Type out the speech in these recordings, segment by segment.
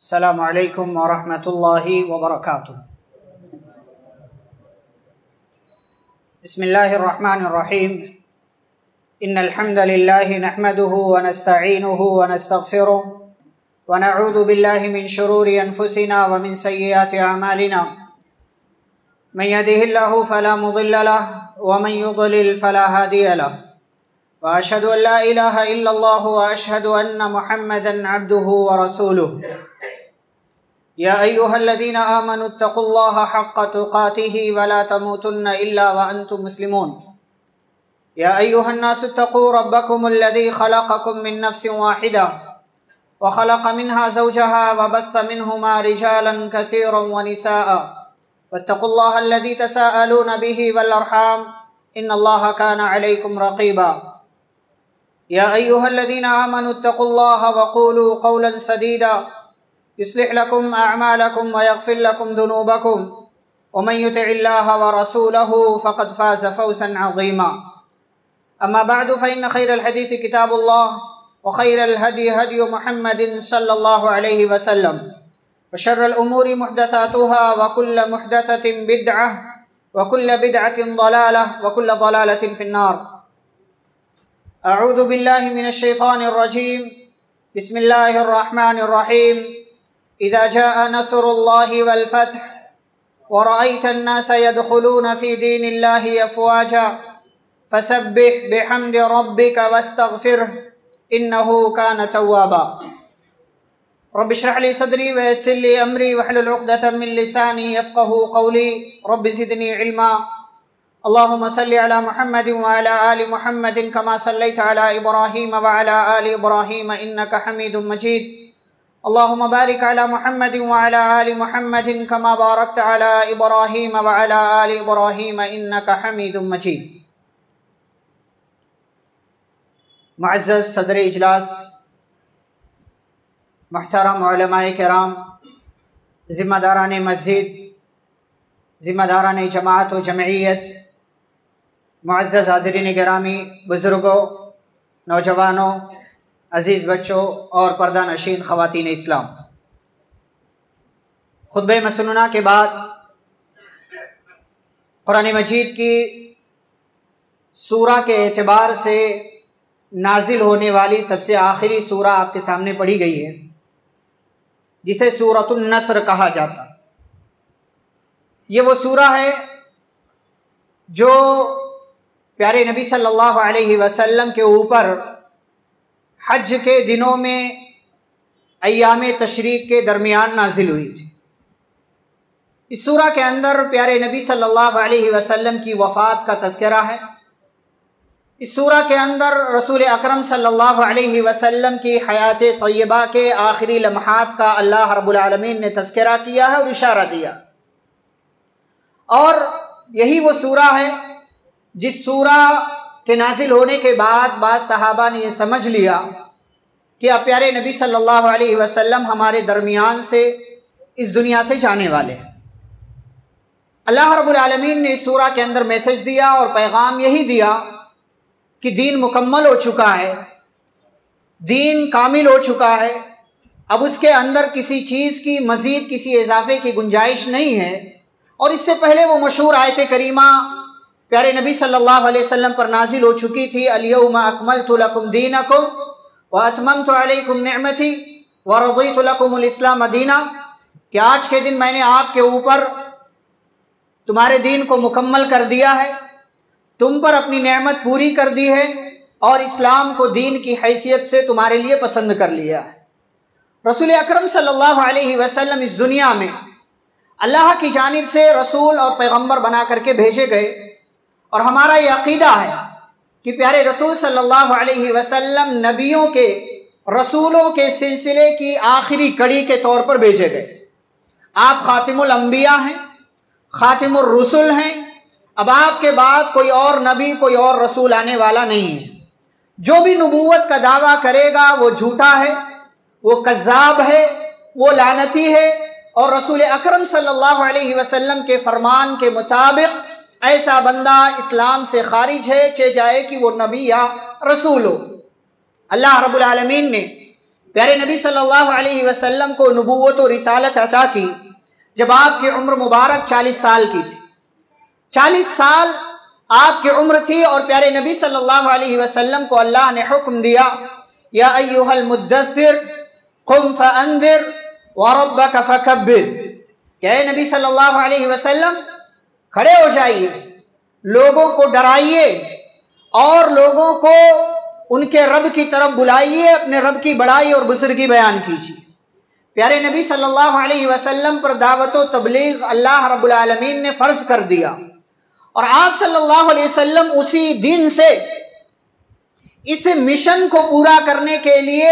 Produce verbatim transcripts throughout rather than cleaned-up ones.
السلام علیکم ورحمۃ اللہ وبرکاتہ۔ بسم اللہ الرحمن الرحیم۔ ان الحمد للہ نحمده ونستعینه ونستغفره ونعوذ باللہ من شرور انفسنا ومن سیئات اعمالنا، من يهده الله فلا مضل له ومن يضلل فلا هادي له، واشهد ان لا اله الا الله واشهد ان محمدا عبده ورسوله۔ یا ایہا الذین آمنوا اتقوا اللہ حق تقاتہ ولا تموتن الا وانتم مسلمون۔ یا ایہا الناس اتقوا ربکم الذی خلقکم من نفس واحدہ وخلق منها زوجها وبث منہما رجالا کثیرا ونساء واتقوا اللہ الذی تساءلون به والارحام ان اللہ کان علیکم رقیبا۔ یا ایہا الذین آمنوا اتقوا اللہ وقولوا قولا سدیدا يصلح لكم أعمالكم ويغفر لكم ذنوبكم ومن يطع الله ورسوله فقد فاز فوزا عظيما۔ أما بعد فإن خير الحديث كتاب الله وخير الهدي هدي محمد صلى الله عليه وسلم وشر الأمور محدثاتها وكل محدثة بدعة وكل بدعة ضلالة وكل ضلالة في النار۔ أعوذ بالله من الشيطان الرجيم، بسم الله الرحمن الرحيم۔ اذا جاء نصر الله والفتح ورأيت الناس يدخلون في دين الله افواجا فسبح بحمد ربك واستغفره انه كان توابا۔ رب اشرح لي صدري ويسر لي امري واحلل عقدة من لساني يفقهوا قولي، رب زدني علما۔ اللهم صل على محمد وعلى آل محمد كما صليت على ابراهيم وعلى آل ابراهيم انك حميد مجيد۔ اللهم بارك على محمد وعلى آل محمد كما باركت على إبراهيم وعلى آل إبراهيم إنك حميد مجيد۔ معزز صدر اجلاس، محترم علماء کرام، ذمہ داران مسجد، ذمہ داران جماعت و جمعیت، معزز حاضرین گرامی، بزرگوں، نوجوانوں، عزیز بچوں اور پردہ نشین خواتین اسلام، خطبہ مسنونہ کے بعد قرآن مجید کی سورہ کے اعتبار سے نازل ہونے والی سب سے آخری سورہ آپ کے سامنے پڑھی گئی ہے، جسے سورۃ النصر کہا جاتا۔ یہ وہ سورہ ہے جو پیارے نبی صلی اللہ علیہ وسلم کے اوپر حج کے دنوں میں ایام تشریق کے درمیان نازل ہوئی تھی۔ اس سورہ کے اندر پیارے نبی صلی اللہ علیہ وسلم کی وفات کا تذکرہ ہے۔ اس سورہ کے اندر رسول اکرم صلی اللہ علیہ وسلم کی حیات طیبہ کے آخری لمحات کا اللہ رب العالمین نے تذکرہ کیا ہے اور اشارہ دیا، اور یہی وہ سورہ ہے جس سورہ کہ نازل ہونے کے بعد بعض صحابہ نے یہ سمجھ لیا کہ اب پیارے نبی صلی اللہ علیہ وسلم ہمارے درمیان سے اس دنیا سے جانے والے ہیں۔ اللہ رب العالمین نے اس سورہ کے اندر میسج دیا اور پیغام یہی دیا کہ دین مکمل ہو چکا ہے، دین کامل ہو چکا ہے، اب اس کے اندر کسی چیز کی مزید کسی اضافے کی گنجائش نہیں ہے۔ اور اس سے پہلے وہ مشہور آیت کریمہ پیارے نبی صلی اللہ علیہ وسلم پر نازل ہو چکی تھی، الیوم اکملت لکم دینکم واتممت علیکم نعمتی ورضیت لکم الاسلام دینا، کہ آج کے دن میں نے آپ کے اوپر تمہارے دین کو مکمل کر دیا ہے، تم پر اپنی نعمت پوری کر دی ہے، اور اسلام کو دین کی حیثیت سے تمہارے لیے پسند کر لیا ہے۔ رسول اکرم صلی اللہ علیہ وسلم اس دنیا میں اللہ کی جانب سے رسول اور پیغمبر بنا کر کے بھیجے گئے، اور ہمارا یہ عقیدہ ہے کہ پیارے رسول صلی اللہ علیہ وسلم نبیوں کے، رسولوں کے سلسلے کی آخری کڑی کے طور پر بھیجے گئے تھے۔ آپ خاتم الانبیاء ہیں، خاتم الرسل ہیں، اب آپ کے بعد کوئی اور نبی، کوئی اور رسول آنے والا نہیں ہے۔ جو بھی نبوت کا دعویٰ کرے گا وہ جھوٹا ہے، وہ کذاب ہے، وہ لعنتی ہے، اور رسول اکرم صلی اللہ علیہ وسلم کے فرمان کے مطابق ایسا بندہ اسلام سے خارج ہے، چاہے جائے کہ وہ نبی یا رسول ہو۔ اللہ رب العالمین نے پیارے نبی صلی اللہ علیہ وسلم کو نبوت و رسالت عطا کی جب آپ کی عمر مبارک چالیس سال کی تھی. چالیس سال آپ کی عمر تھی اور پیارے نبی صلی اللہ علیہ وسلم کو اللہ نے حکم دیا یا ایھا المدثر قم فانذر وربک فکبر کہ اے نبی صلی اللہ علیہ وسلم کھڑے ہو جائیے، لوگوں کو ڈرائیے اور لوگوں کو ان کے رب کی طرف بلائیے، اپنے رب کی بڑائی اور بزرگی بیان کیجیے. پیارے نبی صلی اللہ علیہ وسلم پر دعوت و تبلیغ اللہ رب العالمین نے فرض کر دیا اور آپ صلی اللہ علیہ وسلم اسی دن سے اس مشن کو پورا کرنے کے لیے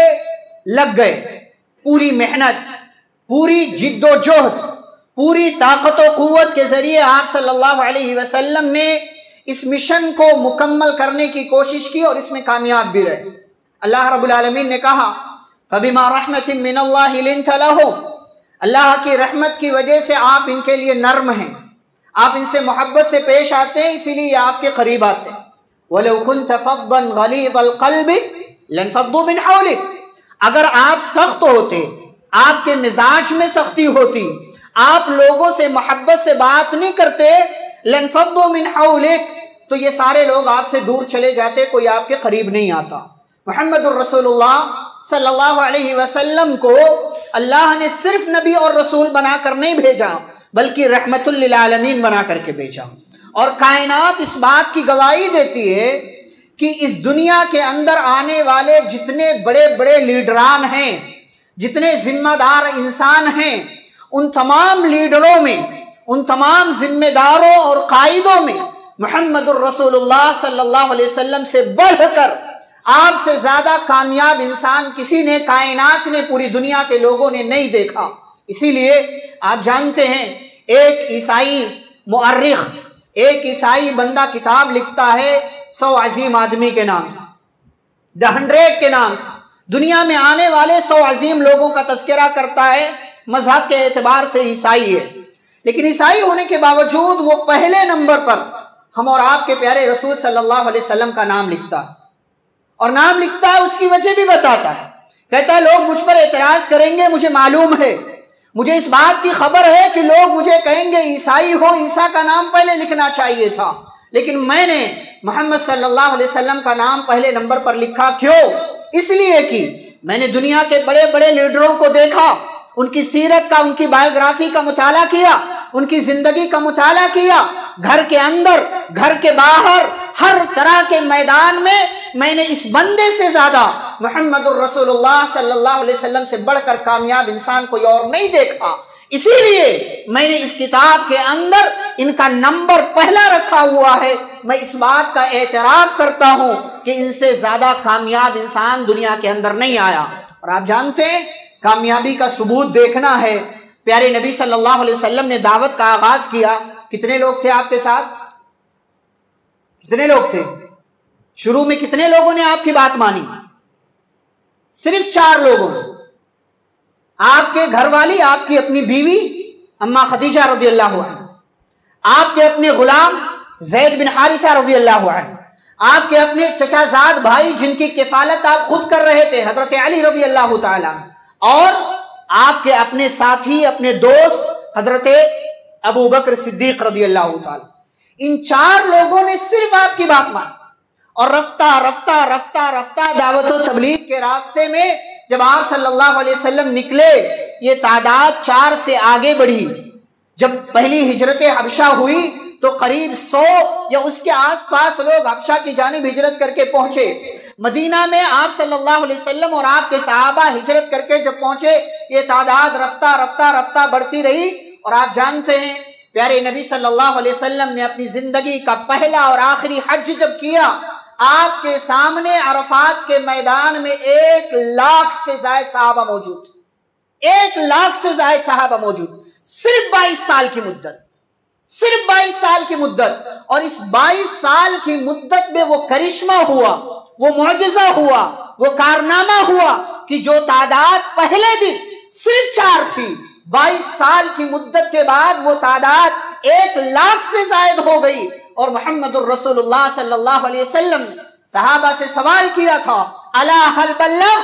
لگ گئے. پوری محنت، پوری جد و جہد، پوری طاقت و قوت کے ذریعے آپ صلی اللہ علیہ وسلم نے اس مشن کو مکمل کرنے کی کوشش کی اور اس میں کامیاب بھی رہے. اللہ رب العالمین نے کہا فَبِمَا رَحْمَةٍ مِّنَ اللَّهِ لِنْتَ لَهُمْ، اللہ کی رحمت کی وجہ سے آپ ان کے لیے نرم ہیں، آپ ان سے محبت سے پیش آتے ہیں، اسی لیے آپ کے قریب آتے ہیں. وَلَوْ كُنْتَ فَضًّا غَلِيظَ الْقَلْبِ لَانفَضُّوا مِنْ حَوْلِكَ، اگر آپ سخت ہوتے، آپ کے مزاج میں سختی ہوتی، آپ لوگوں سے محبت سے بات نہیں کرتے، لَانفَضُّوا مِنْ حَوْلِكَ، تو یہ سارے لوگ آپ سے دور چلے جاتے، کوئی آپ کے قریب نہیں آتا. محمد الرسول اللہ صلی اللہ علیہ وسلم کو اللہ نے صرف نبی اور رسول بنا کر نہیں بھیجا بلکہ رحمت للعالمین بنا کر کے بھیجا. اور کائنات اس بات کی گواہی دیتی ہے کہ اس دنیا کے اندر آنے والے جتنے بڑے بڑے لیڈران ہیں، جتنے ذمہ دار انسان ہیں، ان تمام لیڈروں میں، ان تمام ذمہ داروں اور قائدوں میں محمد الرسول اللہ صلی اللہ علیہ وسلم سے بڑھ کر آپ سے زیادہ کامیاب انسان کسی نے، کائنات نے، پوری دنیا کے لوگوں نے نہیں دیکھا. اسی لیے آپ جانتے ہیں ایک عیسائی مؤرخ، ایک عیسائی بندہ کتاب لکھتا ہے سو عظیم آدمی کے نام سے، دا ہنڈریڈ کے نام سے، دنیا میں آنے والے سو عظیم لوگوں کا تذکرہ کرتا ہے. مذہب کے اعتبار سے عیسائی ہے، لیکن عیسائی ہونے کے باوجود وہ پہلے نمبر پر ہم اور آپ کے پیارے رسول صلی اللہ علیہ وسلم کا نام لکھتا ہے. اور نام لکھتا ہے، اس کی وجہ بھی بتاتا ہے. کہتا ہے لوگ مجھ پر اعتراض کریں گے، مجھے معلوم ہے، مجھے اس بات کی خبر ہے کہ لوگ مجھے کہیں گے عیسائی ہو، عیسیٰ کا نام پہلے لکھنا چاہیے تھا، لیکن میں نے محمد صلی اللہ علیہ وسلم کا نام پہلے نمبر پر لکھا. کیوں؟ اس لیے کہ میں نے دنیا کے بڑے بڑے لیڈروں کو دیکھا، ان کی سیرت کا، ان کی بایوگرافی کا مطالعہ کیا، ان کی زندگی کا مطالعہ کیا. گھر کے اندر، گھر کے باہر، ہر طرح کے میدان میں میں نے اس بندے سے زیادہ محمد الرسول اللہ صلی اللہ علیہ وسلم سے بڑھ کر کامیاب انسان کوئی اور نہیں دیکھا. اسی لیے میں نے اس کتاب کے اندر ان کا نمبر پہلا رکھا ہوا ہے. میں اس بات کا اعتراف کرتا ہوں کہ ان سے زیادہ کامیاب انسان دنیا کے اندر نہیں آیا. اور آپ جانتے ہیں کامیابی کا ثبوت دیکھنا ہے. پیارے نبی صلی اللہ علیہ وسلم نے دعوت کا آغاز کیا. کتنے لوگ تھے آپ کے ساتھ؟ کتنے لوگ تھے؟ شروع میں کتنے لوگوں نے آپ کی بات مانی؟ صرف چار لوگوں نے. آپ کے گھر والی، آپ کی اپنی بیوی اما خدیجہ رضی اللہ عنہ، آپ کے اپنے غلام زید بن حارثہ رضی اللہ عنہ، آپ کے اپنے چچا زاد بھائی جن کی کفالت آپ خود کر رہے تھے حضرت علی رضی اللہ تعالیٰ، اور آپ کے اپنے ساتھی، اپنے دوست حضرت ابو بکر صدیق رضی اللہ تعالیٰ. ان چار لوگوں نے صرف آپ کی بات مانی اور رفتہ رفتہ رفتہ رفتہ دعوت و تبلیغ کے راستے میں جب آپ صلی اللہ علیہ وسلم نکلے، یہ تعداد چار سے آگے بڑھی. جب پہلی ہجرت حبشہ ہوئی تو قریب سو یا اس کے آس پاس لوگ حبشہ کی جانب ہجرت کر کے پہنچے. مدینہ میں آپ صلی اللہ علیہ وسلم اور آپ کے صحابہ ہجرت کر کے جب پہنچے، یہ تعداد رفتہ رفتہ رفتہ بڑھتی رہی. اور آپ جانتے ہیں پیارے نبی صلی اللہ علیہ وسلم نے اپنی زندگی کا پہلا اور آخری حج جب کیا، آپ کے سامنے عرفات کے میدان میں ایک لاکھ سے زائد صحابہ موجود، ایک لاکھ سے زائد صحابہ موجود. صرف بائیس سال کی مدت، صرف بائیس سال کی مدت. اور اس بائیس سال کی مدت میں وہ کرشمہ ہوا، وہ معجزہ ہوا، وہ کارنامہ ہوا کہ جو تعداد پہلے دن صرف چار تھی، بائیس سال کی مدت کے بعد وہ تعداد ایک لاکھ سے زائد ہو گئی. اور محمد الرسول اللہ صلی اللہ علیہ وسلم نے صحابہ سے سوال کیا تھا، الا هل بلغت؟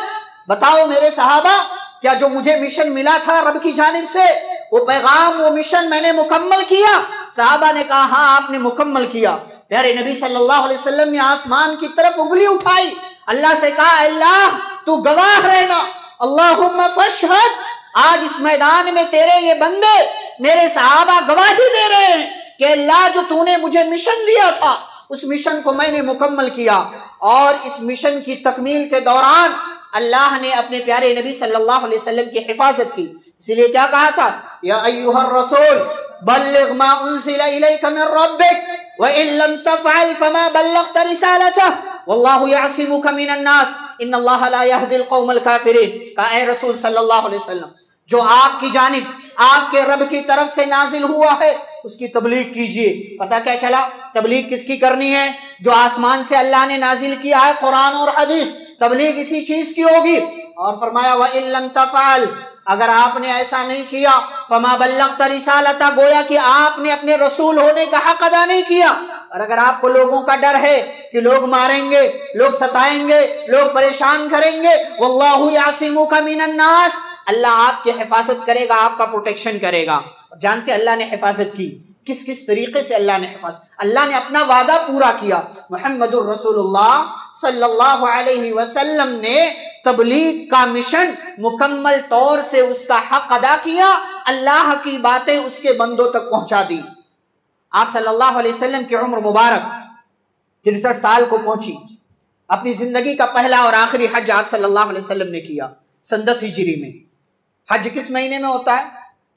بتاؤ میرے صحابہ، کیا جو مجھے مشن ملا تھا رب کی جانب سے، وہ پیغام، وہ مشن میں نے مکمل کیا؟ صحابہ نے کہا ہاں آپ نے مکمل کیا۔ پیارے نبی صلی اللہ علیہ وسلم نے آسمان کی طرف انگلی اٹھائی، اللہ سے کہا اللہ تو گواہ رہنا، اللہم فاشہد، آج اس میدان میں تیرے یہ بندے میرے صحابہ گواہی دے رہے ہیں کہ اللہ جو تو نے مجھے مشن دیا تھا اس مشن کو میں نے مکمل کیا۔ اور اس مشن کی تکمیل کے دوران اللہ نے اپنے پیارے نبی صلی اللہ علیہ وسلم کی حفاظت کی، اسی لیے کیا کہا تھا، یا ایھا الرسول بلغ ما انزل الیک من ربک وَإِن لَمْ تَفْعَلْ فَمَا بَلَّغْتَ رِسَالَتَهُ وَاللَّهُ يَعْصِمُكَ مِنَ النَّاسِ إِنَّ اللَّهَ لَا يَهْدِي الْقَوْمَ الْكَافِرِينَ۔ کہا اے رسول صلی اللہ علیہ وسلم، جو آپ کی جانب آپ کے رب کی طرف سے نازل ہوا ہے اس کی تبلیغ کیجئے۔ پتہ کیا چلا تبلیغ کس کی کرنی ہے؟ جو آسمان سے اللہ نے نازل کیا ہے قرآن اور حدیث، تبلیغ اسی چیز کی ہوگی۔ اور فرمایا وَإِن لَمْ تَفْعَلْ، اگر آپ نے ایسا نہیں کیا فما بلغت رسالتہ، گویا کہ آپ نے اپنے رسول ہونے کا حق ادا نہیں کیا۔ اور اگر آپ کو لوگوں کا ڈر ہے کہ لوگ ماریں گے، لوگ ستائیں گے، لوگ پریشان کریں گے، واللہ یعصمک من الناس، اللہ آپ کی حفاظت کرے گا، آپ کا پروٹیکشن کرے گا۔ جانتے اللہ نے حفاظت کی کس کس طریقے سے؟ اللہ نے حفاظت، اللہ نے اپنا وعدہ پورا کیا۔ محمد الرسول اللہ صلی اللہ علیہ وسلم نے تبلیغ کا مشن مکمل طور سے اس کا حق ادا کیا، اللہ کی باتیں اس کے بندوں تک پہنچا دی۔ آپ صلی اللہ علیہ وسلم کی عمر مبارک ترسٹھ سال کو پہنچی، اپنی زندگی کا پہلا اور آخری حج آپ صلی اللہ علیہ وسلم نے کیا سن دس ہجری میں۔ حج کس مہینے میں ہوتا ہے؟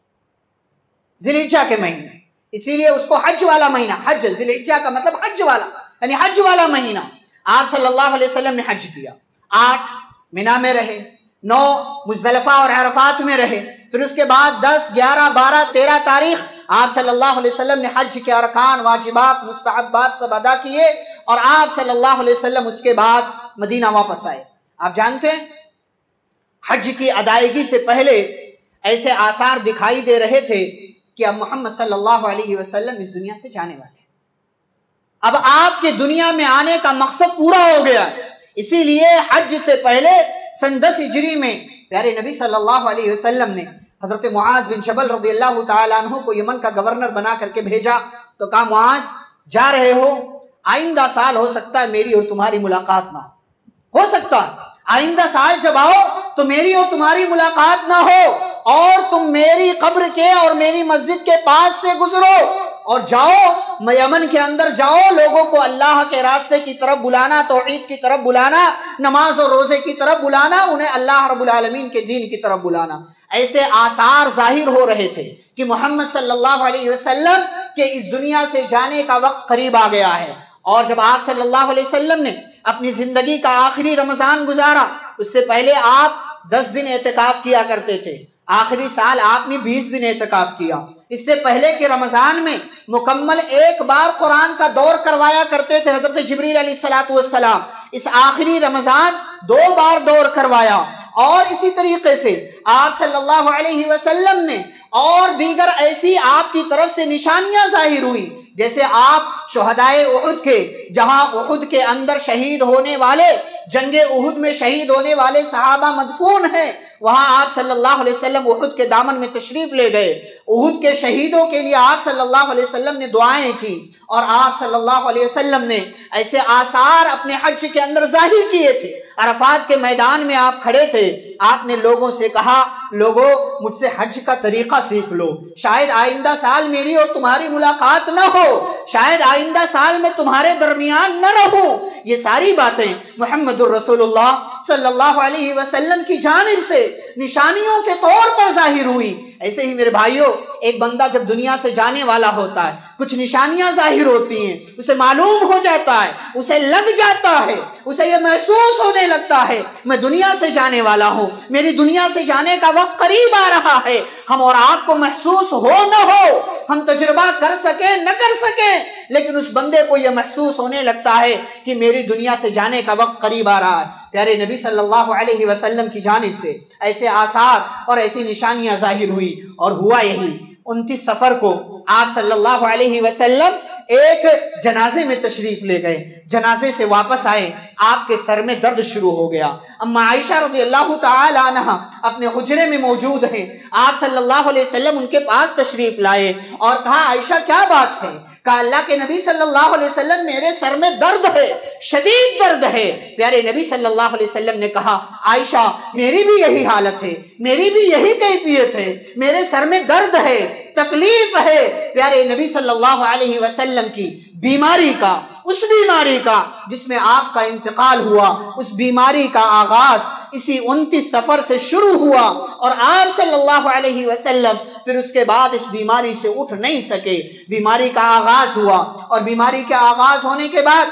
ذی الحجہ کے مہینے، اسی لیے اس کو حج والا مہینہ، حج ذی الحجہ کا مطلب حج والا، یعنی حج والا مہینہ۔ آپ صلی اللہ علیہ وسلم نے حج کیا، آٹھ منا میں رہے، نو مزدلفہ اور عرفات میں رہے، پھر اس کے بعد دس گیارہ بارہ تیرہ تاریخ آپ صلی اللہ علیہ وسلم نے حج کے ارکان، واجبات، مستحبات سب ادا کیے، اور آپ صلی اللہ علیہ وسلم اس کے بعد مدینہ واپس آئے۔ آپ جانتے ہیں حج کی ادائیگی سے پہلے ایسے آثار دکھائی دے رہے تھے کہ اب محمد صلی اللہ علیہ وسلم اس دنیا سے جانے والے ہیں، اب آپ کے دنیا میں آنے کا مقصد پورا ہو گیا۔ اسی لیے حج سے پہلے سن دس ہجری میں پیارے نبی صلی اللہ علیہ وسلم نے حضرت معاذ بن جبل رضی اللہ تعالیٰ عنہ کو یمن کا گورنر بنا کر کے بھیجا، تو کہا معاذ جا رہے ہو، آئندہ سال ہو سکتا ہے میری اور تمہاری ملاقات نہ ہو، ہو سکتا ہے آئندہ سال جب آؤ تو میری اور تمہاری ملاقات نہ ہو، اور تم میری قبر کے اور میری مسجد کے پاس سے گزرو اور جاؤ یمن کے اندر، جاؤ لوگوں کو اللہ کے راستے کی طرف بلانا، توحید کی طرف بلانا، نماز اور روزے کی طرف بلانا، انہیں اللہ رب العالمین کے دین کی طرف بلانا۔ ایسے آثار ظاہر ہو رہے تھے کہ محمد صلی اللہ علیہ وسلم کے اس دنیا سے جانے کا وقت قریب آ گیا ہے۔ اور جب آپ صلی اللہ علیہ وسلم نے اپنی زندگی کا آخری رمضان گزارا، اس سے پہلے آپ دس دن اعتکاف کیا کرتے تھے، آخری سال آپ نے بیس دن اعتکاف کیا۔ اس سے پہلے کہ رمضان میں مکمل ایک بار قرآن کا دور کروایا کرتے تھے حضرت جبریل علیہ السلام، اس آخری رمضان دو بار دور کروایا۔ اور اسی طریقے سے آپ صلی اللہ علیہ وسلم نے اور دیگر ایسی آپ کی طرف سے نشانیاں ظاہر ہوئی، جیسے آپ شہدائے احد کے، جہاں احد کے اندر شہید ہونے والے، جنگ احد میں شہید ہونے والے صحابہ مدفون ہیں، وہاں آپ صلی اللہ علیہ وسلم احد کے دامن میں تشریف لے گئے، احد کے شہیدوں کے لیے آپ صلی اللہ علیہ وسلم نے دعائیں کی، اور آپ صلی اللہ علیہ وسلم نے ایسے آثار اپنے حج کے اندر ظاہر کیے تھے۔ عرفات کے میدان میں آپ کھڑے تھے، آپ نے لوگوں سے کہا لوگوں مجھ سے حج کا طریقہ سیکھ لو، شاید آئندہ سال میری اور تمہاری ملاقات نہ ہو، شاید آئندہ سال میں تمہارے درمیان نہ رہوں۔ یہ ساری باتیں محمد الرسول اللہ صلی اللہ علیہ وسلم کی جانب سے نشانیوں کے طور پر ظاہر ہوئی۔ ایسے ہی میرے بھائیوں، ایک بندہ جب دنیا سے جانے والا ہوتا ہے، کچھ نشانیاں ظاہر ہوتی ہیں، اسے معلوم ہو جاتا ہے، اسے لگ جاتا ہے، اسے یہ محسوس ہونے لگتا ہے میں دنیا سے جانے والا ہوں، میری دنیا سے جانے کا وقت قریب آ رہا ہے۔ ہم اور آپ کو محسوس ہو نہ ہو، ہم تجربہ کر سکیں نہ کر سکیں، لیکن اس بندے کو یہ محسوس ہونے لگتا ہے کہ میری دنیا سے جانے کا وقت قریب آ رہا ہے۔ پیارے نبی صلی اللہ علیہ وسلم کی جانب سے ایسے آثار اور ایسی نشانیاں ظاہر ہوئی، اور ہوا یہی انتیس سفر کو آپ صلی اللہ علیہ وسلم ایک جنازے میں تشریف لے گئے، جنازے سے واپس آئے، آپ کے سر میں درد شروع ہو گیا۔ اما عائشہ رضی اللہ تعالی عنہ اپنے حجرے میں موجود ہیں، آپ صلی اللہ علیہ وسلم ان کے پاس تشریف لائے اور کہا عائشہ کیا بات ہے؟ کہا اللہ کے نبی صلی اللہ علیہ وسلم میرے سر میں درد ہے، شدید درد ہے۔ پیارے نبی صلی اللہ علیہ وسلم نے کہا عائشہ میری بھی یہی حالت ہے، میری بھی یہی کیفیت ہے، میرے سر میں درد ہے، تکلیف ہے۔ پیارے نبی صلی اللہ علیہ وسلم کی بیماری کا، اس بیماری کا جس میں آپ کا انتقال ہوا، اس بیماری کا آغاز اسی انتیس سفر سے شروع ہوا، اور آپ صلی اللہ علیہ وسلم پھر اس کے بعد اس بیماری سے اٹھ نہیں سکے۔ بیماری کا آغاز ہوا، اور بیماری کے آغاز ہونے کے بعد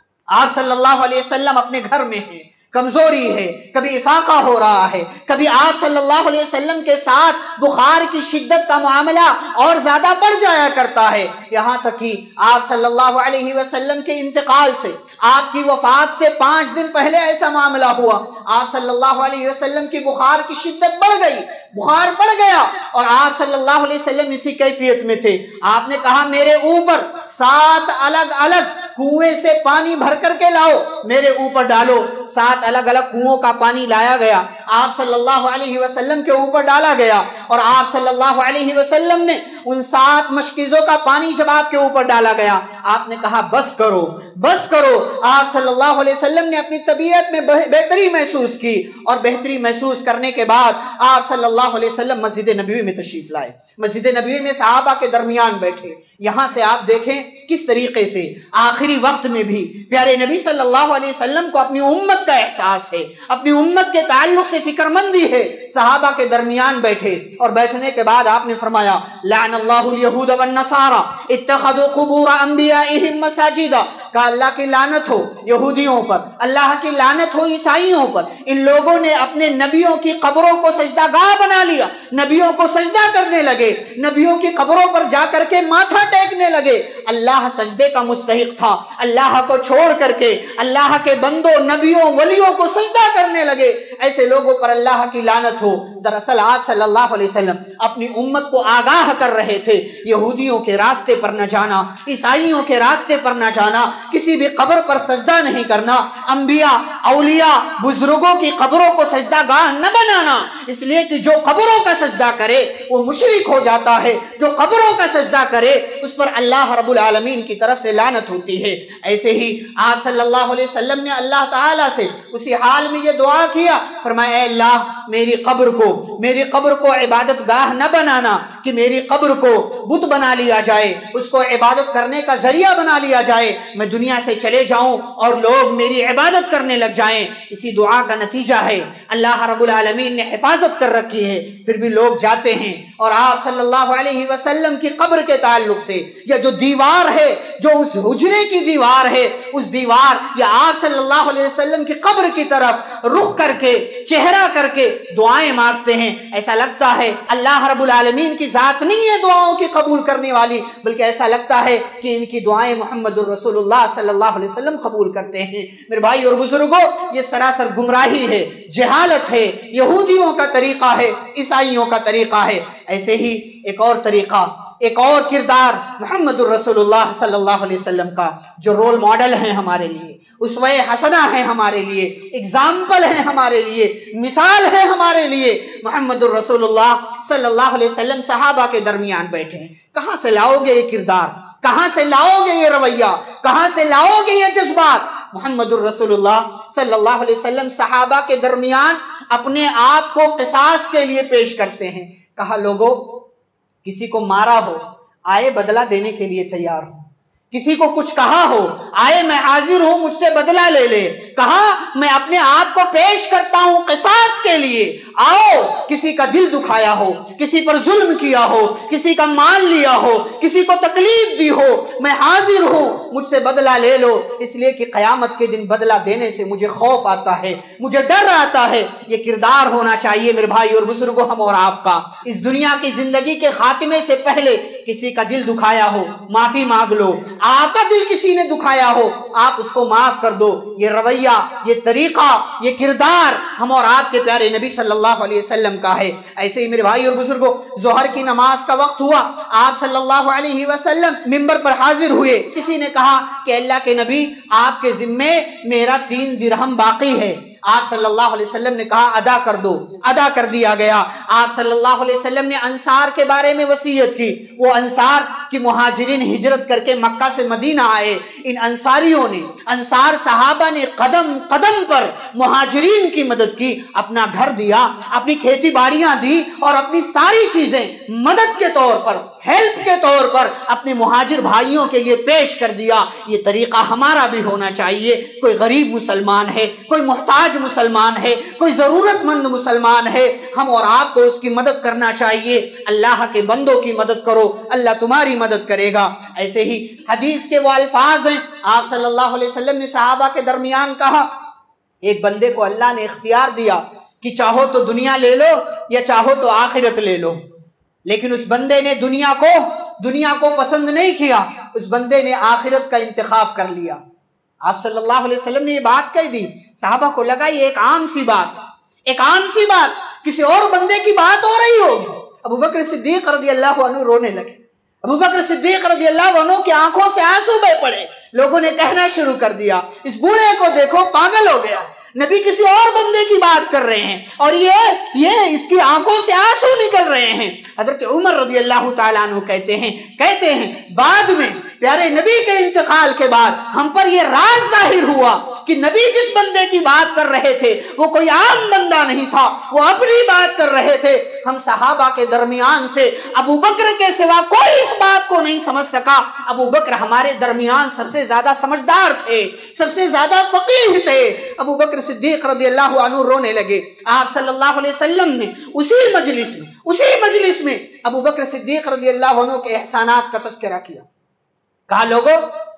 آپ صلی اللہ علیہ وسلم اپنے گھر میں ہیں، کمزوری ہے، کبھی افاقہ ہو رہا ہے، کبھی آپ صلی اللہ علیہ وسلم کے ساتھ بخار کی شدت کا معاملہ اور زیادہ بڑھ جایا کرتا ہے، یہاں تک کہ آپ صلی اللہ علیہ وسلم کے انتقال سے، آپ کی وفات سے پانچ دن پہلے ایسا معاملہ ہوا، آپ صلی اللہ علیہ وسلم کی بخار کی شدت بڑھ گئی، بخار بڑھ گیا، اور آپ صلی اللہ علیہ وسلم اسی کیفیت میں تھے۔ آپ نے کہا میرے اوپر سات الگ الگ کنویں سے پانی بھر کر کے لاؤ، میرے اوپر ڈالو۔ سات الگ الگ کنووں کا پانی لایا گیا، آپ صلی اللہ علیہ وسلم کے اوپر ڈالا گیا، اور آپ صلی اللہ علیہ وسلم نے ان سات مشکیزوں کا پانی جب آپ کے اوپر ڈالا گیا، آپ نے کہا بس کرو بس کرو۔ آپ صلی اللہ علیہ وسلم نے اپنی طبیعت میں بہتری محسوس کی، اور بہتری محسوس کرنے کے بعد آپ صلی اللہ علیہ وسلم مسجد نبوی میں تشریف لائے، مسجد نبوی میں صحابہ کے درمیان بیٹھے۔ یہاں سے آپ دیکھیں کس طریقے سے آخری وقت میں بھی پیارے نبی صلی اللہ علیہ وسلم کو اپنی امت کا احساس ہے، اپنی امت کے تعلق سے فکر مندی ہے۔ صحابہ کے درمیان بیٹھے، اور بیٹھنے کے بعد آپ نے فرمایا لعن اللہ الیہود والنصارى اتخذوا قبور انبیائہم مساجدا، کہ اللہ کی لعنت ہو یہودیوں پر، اللہ کی لعنت ہو عیسائیوں پر، ان لوگوں نے اپنے نبیوں کی قبروں کو سجدہ گاہ بنا لیا، نبیوں کو سجدہ کرنے لگے، نبیوں کی قبروں پر جا کر کے ماتھا ٹیکنے لگے۔ اللہ سجدے کا مستحق تھا، اللہ کو چھوڑ کر کے اللہ کے بندوں نبیوں ولیوں کو سجدہ کرنے لگے، ایسے لوگوں پر اللہ کی لعنت ہو۔ دراصل آپ صلی اللہ علیہ وسلم اپنی امت کو آگاہ کر رہے تھے یہودیوں کے راستے پر نہ جانا، عیسائیوں کے راستے پر نہ جانا، کسی بھی قبر پر سجدہ نہیں کرنا، انبیاء اولیاء بزرگوں کی قبروں کو سجدہ گاہ نہ بنانا، اس لیے کہ جو قبروں کا سجدہ کرے وہ مشرک ہو جاتا ہے، جو قبروں کا سجدہ کرے اس پر اللہ رب العالمین کی طرف سے لعنت ہوتی ہے۔ ایسے ہی آپ صلی اللہ علیہ وسلم نے اللہ تعالیٰ سے اسی حال میں یہ دعا کیا، فرمایا اے اللہ میری قبر کو میری قبر کو عبادت گاہ نہ بنانا، کہ میری قبر کو بت بنا لیا جائے، اس کو عبادت کرنے کا ذریعہ بنا لیا جائے، میں دنیا سے چلے جاؤں اور لوگ میری عبادت کرنے لگ جائیں۔ اسی دعا کا نتیجہ ہے اللہ رب العالمین نے حفاظت کر رکھی ہے، پھر بھی لوگ جاتے ہیں اور آپ صلی اللہ علیہ وسلم کی قبر کے تعلق سے، یا جو دیوار ہے جو اس حجرے کی دیوار ہے، اس دیوار یا آپ صلی اللہ علیہ وسلم کی قبر کی طرف رخ کر کے چہرہ کر کے دعائیں مانگتے ہیں۔ ایسا لگتا ہے اللہ رب العالمین کی ذات نہیں ہے دعاؤں کی قبول کرنے والی، بلکہ ایسا لگتا ہے کہ ان کی دعائیں محمد الرسول اللہ صلی اللہ علیہ وسلم قبول کرتے ہیں۔ میرے بھائی اور بزرگوں، یہ سراسر گمراہی ہے، جہالت ہے، یہودیوں کا طریقہ ہے، عیسائیوں کا طریقہ ہے۔ ایسے ہی ایک اور طریقہ، ایک اور کردار محمد الرسول اللہ صلی اللہ علیہ وسلم کا، جو رول ماڈل ہیں ہمارے لیے، اسوہ حسنہ ہے ہمارے لیے، اگزامپل ہے ہمارے لیے، مثال ہے ہمارے لیے۔ محمد الرسول اللہ صلی اللہ علیہ وسلم صحابہ کے درمیان بیٹھے ہیں۔ کہاں سے لاؤ گے یہ کردار؟ کہاں سے لاؤ گے یہ رویہ؟ کہاں سے لاؤ گے یہ جذبات؟ محمد الرسول اللہ صلی اللہ علیہ وسلم صحابہ کے درمیان اپنے آپ کو قصاص کے لیے پیش کرتے ہیں۔ کہا لوگوں، کسی کو مارا ہو آئے بدلہ دینے کے لیے تیار ہوں، کسی کو کچھ کہا ہو آئے میں حاضر ہوں مجھ سے بدلہ لے لے، کہا میں اپنے آپ کو پیش کرتا ہوں قصاص کے لیے، آؤ کسی کا دل دکھایا ہو، کسی پر ظلم کیا ہو، کسی کا مال لیا ہو، کسی کو تکلیف دی ہو، میں حاضر ہوں مجھ سے بدلہ لے لو، اس لیے کہ قیامت کے دن بدلہ دینے سے مجھے خوف آتا ہے، مجھے ڈر آتا ہے۔ یہ کردار ہونا چاہیے میرے بھائی اور بزرگوں ہم اور آپ کا، اس دنیا کی زندگی کے خاتمے سے پہلے کسی کا دل دکھایا ہو معافی مانگ لو، آپ کا دل کسی نے دکھایا ہو آپ اس کو معاف کر دو۔ یہ رویہ، یہ طریقہ، یہ کردار ہم اور آپ کے پیارے نبی صلی اللہ علیہ وسلم کا ہے۔ ایسے ہی میرے بھائی اور بزرگوں، ظہر کی نماز کا وقت ہوا، آپ صلی اللہ علیہ وسلم منبر پر حاضر ہوئے۔ کسی نے کہا کہ اللہ کے نبی آپ کے ذمے میرا تین درہم باقی ہے۔ آپ صلی اللہ علیہ وسلم نے کہا ادا کر دو، ادا کر دیا گیا۔ آپ صلی اللہ علیہ وسلم نے انصار کے بارے میں وصیت کی، وہ انصار کی مہاجرین ہجرت کر کے مکہ سے مدینہ آئے، ان انصاریوں نے، انصار صحابہ نے قدم قدم پر مہاجرین کی مدد کی، اپنا گھر دیا، اپنی کھیتی باڑیاں دی اور اپنی ساری چیزیں مدد کے طور پر، ہیلپ کے طور پر اپنے مہاجر بھائیوں کے لیے پیش کر دیا۔ یہ طریقہ ہمارا بھی ہونا چاہیے۔ کوئی غریب مسلمان ہے، کوئی محتاج مسلمان ہے، کوئی ضرورت مند مسلمان ہے، ہم اور آپ کو اس کی مدد کرنا چاہیے۔ اللہ کے بندوں کی مدد کرو، اللہ تمہاری مدد کرے گا۔ ایسے ہی حدیث کے وہ الفاظ ہیں، آپ صلی اللہ علیہ وسلم نے صحابہ کے درمیان کہا، ایک بندے کو اللہ نے اختیار دیا کہ چاہو تو دنیا لے لو یا چاہو تو آخرت لے لو، لیکن اس بندے نے دنیا کو دنیا کو پسند نہیں کیا، اس بندے نے آخرت کا انتخاب کر لیا۔ آپ صلی اللہ علیہ وسلم نے یہ بات کہہ دی، صحابہ کو لگا یہ ایک عام سی بات، ایک عام سی بات، کسی اور بندے کی بات ہو رہی ہوگی۔ ابو بکر صدیق رضی اللہ عنہ رونے لگے۔ ابو بکر صدیق رضی اللہ عنہ کی آنکھوں سے آنسو بہ پڑے۔ لوگوں نے کہنا شروع کر دیا، اس بوڑھے کو دیکھو پاگل ہو گیا، نبی کسی اور بندے کی بات کر رہے ہیں اور یہ یہ اس کی آنکھوں سے آنسو نکل رہے ہیں۔ حضرت عمر رضی اللہ تعالیٰ عنہ کہتے ہیں کہتے ہیں بعد میں پیارے نبی کے انتقال کے بعد ہم پر یہ راز ظاہر ہوا کہ نبی جس بندے کی بات کر رہے تھے وہ کوئی عام بندہ نہیں تھا، وہ اپنی بات کر رہے تھے۔ ہم صحابہ کے درمیان سے ابو بکر کے سوا کوئی اس بات کو نہیں سمجھ سکا۔ ابو بکر ہمارے درمیان سب سے زیادہ سمجھدار تھے، سب سے زیادہ فقیہ تھے۔ ابو بکر صدیق رضی اللہ عنہ رونے لگے۔ آپ صلی اللہ علیہ وسلم نے اسی مجلس میں اسی مجلس میں ابو بکر صدیق رضی اللہ عنہ کے احسانات کا تذکرہ کیا۔ کہا لوگوں،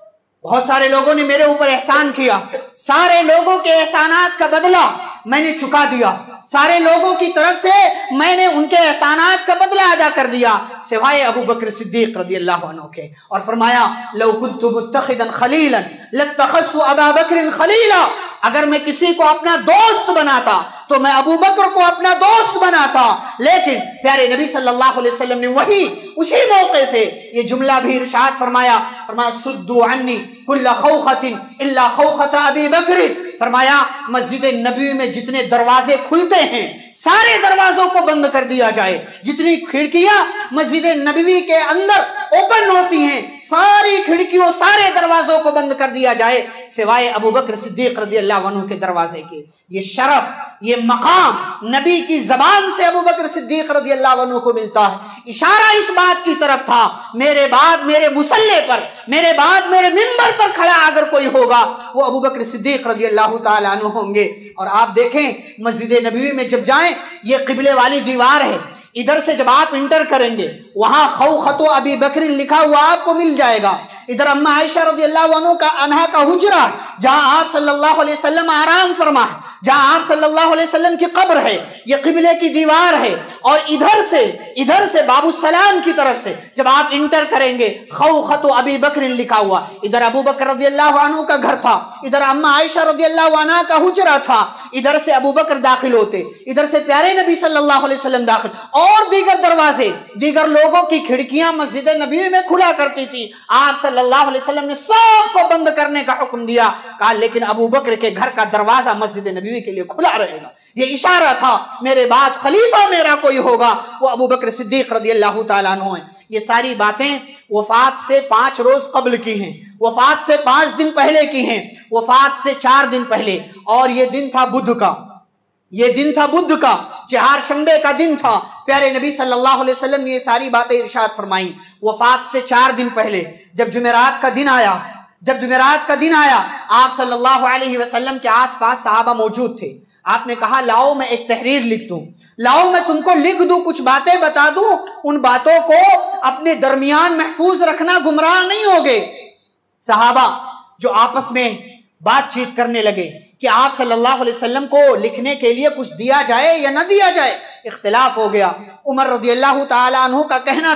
بہت سارے لوگوں نے میرے اوپر احسان کیا، سارے لوگوں کے احسانات کا بدلہ میں نے چکا دیا، سارے لوگوں کی طرف سے میں نے ان کے احسانات کا بدلہ ادا کر دیا سوائے ابو بکر صدیق رضی اللہ عنہ کے۔ اور فرمایا لو كنت متخذا خلیلا لاتخذت ابا بکر خلیلا، اگر میں کسی کو اپنا دوست بناتا تو میں ابو بکر کو اپنا دوست بناتا۔ لیکن پیارے نبی صلی اللہ علیہ وسلم نے وہی اسی موقع سے یہ جملہ بھی ارشاد فرمایا، فرمایا سدوا عنی کل خوخۃ الا خوخۃ ابی بکر، فرمایا مسجد نبی میں جتنے دروازے کھلتے ہیں سارے دروازوں کو بند کر دیا جائے، جتنی کھڑکیاں مسجد نبوی کے اندر اوپن ہوتی ہیں ساری کھڑکیوں سارے دروازوں کو بند کر دیا جائے سوائے ابو بکر صدیق رضی اللہ عنہ کے دروازے کے۔ یہ شرف، یہ مقام نبی کی زبان سے ابو بکر صدیق رضی اللہ عنہ کو ملتا ہے۔ اشارہ اس بات کی طرف تھا میرے بعد میرے مصلی پر، میرے بعد میرے منبر پر کھڑا اگر کوئی ہوگا وہ ابو بکر صدیق رضی اللہ تعالیٰ عنہ ہوں گے۔ اور آپ دیکھیں مسجد نبوی میں جب جائیں یہ قبلے والی دیوار ہے، ادھر سے جب آپ انٹر کریں گے وہاں خوخۃ ابی بکر لکھا ہوا آپ کو مل جائے گا۔ ادھر اما عائشہ رضی اللہ عنہ کا عنہا کا حجرہ جہاں آپ صلی اللہ علیہ وسلم آرام فرما ہے، جہاں آپ صلی اللہ علیہ وسلم کی قبر ہے، یہ قبلے کی دیوار ہے۔ اور ادھر سے ادھر سے باب السلام کی طرف سے جب آپ انٹر کریں گے خوخۃ ابی بکر لکھا ہوا، ادھر ابو بکر رضی اللہ عنہ کا گھر تھا، ادھر اما عائشہ رضی اللہ عنہ کا حجرہ تھا، ادھر سے ابو بکر داخل ہوتے، ادھر سے پیارے نبی صلی اللہ علیہ وسلم داخل، اور دیگر دروازے دیگر لوگوں کی کھڑکیاں مسجد نبی میں کھلا کرتی تھی۔ آپ صلی اللہ علیہ وسلم نے سب کو بند کرنے کا حکم دیا، کہا لیکن ابو بکر کے گھر کا دروازہ مسجد نبوی کے لیے کھلا رہے گا۔ یہ اشارہ تھا میرے بعد خلیفہ میرا کوئی ہوگا وہ ابو بکر صدیق رضی اللہ تعالیٰ عنہ ہیں۔ یہ ساری باتیں وفات سے پانچ روز قبل کی ہیں، وفات سے پانچ دن پہلے کی ہیں، وفات سے چار دن پہلے، اور یہ دن تھا بدھ کا، یہ دن تھا بدھ کا، چہار شنبے کا دن تھا۔ پیارے نبی صلی اللہ علیہ وسلم نے یہ ساری باتیں ارشاد فرمائیں وفات سے چار دن پہلے۔ جب جمعرات کا دن آیا جب جمعرات کا دن آیا آپ صلی اللہ علیہ وسلم کے آس پاس صحابہ موجود تھے۔ آپ نے کہا لاؤ میں ایک تحریر لکھ دوں، لاؤ میں تم کو لکھ دوں، کچھ باتیں بتا دوں، ان باتوں کو اپنے درمیان محفوظ رکھنا، گمراہ نہیں ہوگے۔ صحابہ جو آپس میں بات چیت کرنے لگے کہ آپ صلی اللہ علیہ وسلم کو لکھنے کے لیے کچھ دیا جائے یا نہ دیا جائے، اختلاف ہو گیا۔ عمر رضی اللہ تعالیٰ عنہ کا کہنا تھا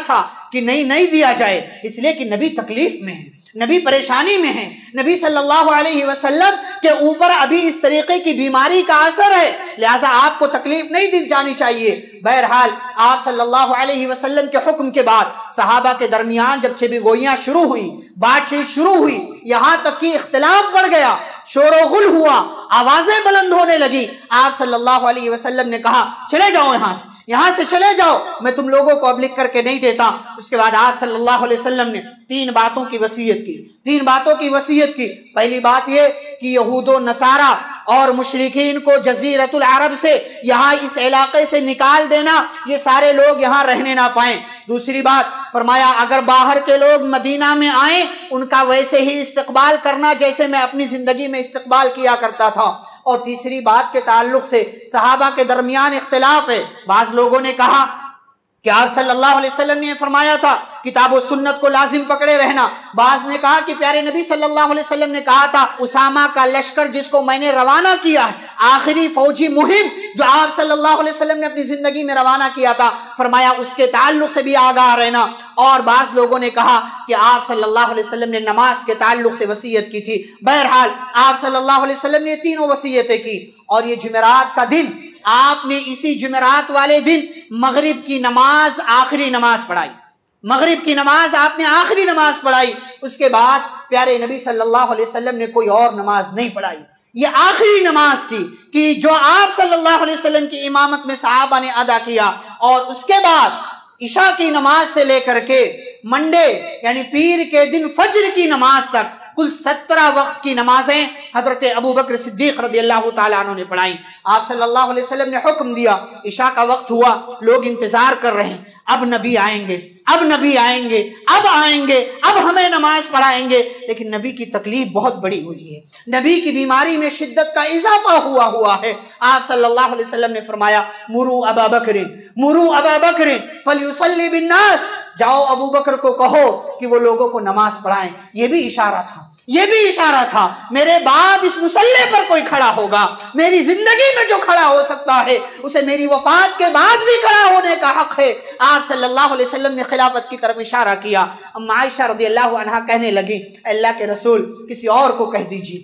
کہ نہیں نہیں دیا جائے، اس لیے کہ نبی تکلیف میں ہے، نبی پریشانی میں ہے، نبی صلی اللہ علیہ وسلم کے اوپر ابھی اس طریقے کی بیماری کا اثر ہے، لہٰذا آپ کو تکلیف نہیں دی جانی چاہیے۔ بہرحال آپ صلی اللہ علیہ وسلم کے حکم کے بعد صحابہ کے درمیان جب چبی گوئیاں شروع ہوئی، بات چیت شروع ہوئی، یہاں تک کہ اختلاف بڑھ گیا، شور و غل ہوا، آوازیں بلند ہونے لگی، آپ صلی اللہ علیہ وسلم نے کہا چلے جاؤ یہاں سے، یہاں سے چلے جاؤ، میں تم لوگوں کو اب لکھ کر کے نہیں دیتا۔ اس کے بعد آپ صلی اللہ علیہ وسلم نے تین باتوں کی وصیت کی، تین باتوں کی وصیت کی۔ پہلی بات یہ کہ یہود و نصارہ اور مشرکین کو جزیرۃ العرب سے، یہاں اس علاقے سے نکال دینا، یہ سارے لوگ یہاں رہنے نہ پائیں۔ دوسری بات فرمایا اگر باہر کے لوگ مدینہ میں آئیں ان کا ویسے ہی استقبال کرنا جیسے میں اپنی زندگی میں استقبال کیا کرتا تھا۔ اور تیسری بات کے تعلق سے صحابہ کے درمیان اختلاف ہے، بعض لوگوں نے کہا کہ آپ صلی اللہ علیہ وسلم نے فرمایا تھا کتاب و سنت کو لازم پکڑے رہنا، بعض نے کہا کہ پیارے نبی صلی اللہ علیہ وسلم نے کہا تھا اسامہ کا لشکر جس کو میں نے روانہ کیا ہے، آخری فوجی مہم جو آپ صلی اللہ علیہ وسلم نے اپنی زندگی میں روانہ کیا تھا، فرمایا اس کے تعلق سے بھی آگاہ رہنا۔ اور بعض لوگوں نے کہا کہ آپ صلی اللہ علیہ وسلم نے نماز کے تعلق سے وصیت کی تھی۔ بہرحال آپ صلی اللہ علیہ وسلم نے تینوں وصیتیں کی، اور یہ جمعرات کا دن آپ نے اسی جمعرات والے دن مغرب کی نماز آخری نماز پڑھائی، مغرب کی نماز آپ نے آخری نماز پڑھائی، اس کے بعد پیارے نبی صلی اللہ علیہ وسلم نے کوئی اور نماز نہیں پڑھائی، یہ آخری نماز تھی کہ جو آپ صلی اللہ علیہ وسلم کی امامت میں صحابہ نے ادا کیا۔ اور اس کے بعد عشاء کی نماز سے لے کر کے منڈے یعنی پیر کے دن فجر کی نماز تک کل سترہ وقت کی نمازیں حضرت ابو بکر صدیق رضی اللہ تعالیٰ عنہ نے پڑھائیں۔ آپ صلی اللہ علیہ وسلم نے حکم دیا، عشاء کا وقت ہوا، لوگ انتظار کر رہے ہیں، اب نبی آئیں گے، اب نبی آئیں گے، اب آئیں گے، اب ہمیں نماز پڑھائیں گے، لیکن نبی کی تکلیف بہت بڑی ہوئی ہے، نبی کی بیماری میں شدت کا اضافہ ہوا ہوا ہے۔ آپ صلی اللہ علیہ وسلم نے فرمایا مرو ابا بکر مرو ابا بکر فلیصلی بالناس، جاؤ ابو بکر کو کہو کہ وہ لوگوں کو نماز پڑھائیں۔ یہ بھی اشارہ تھا، یہ بھی اشارہ تھا میرے بعد اس مصلی پر کوئی کھڑا ہوگا، میری زندگی میں جو کھڑا ہو سکتا ہے اسے میری وفات کے بعد بھی کھڑا ہونے کا حق ہے۔ آپ صلی اللہ علیہ وسلم نے خلافت کی طرف اشارہ کیا۔ ام عائشہ رضی اللہ عنہا کہنے لگی اللہ کے رسول کسی اور کو کہہ دیجیے،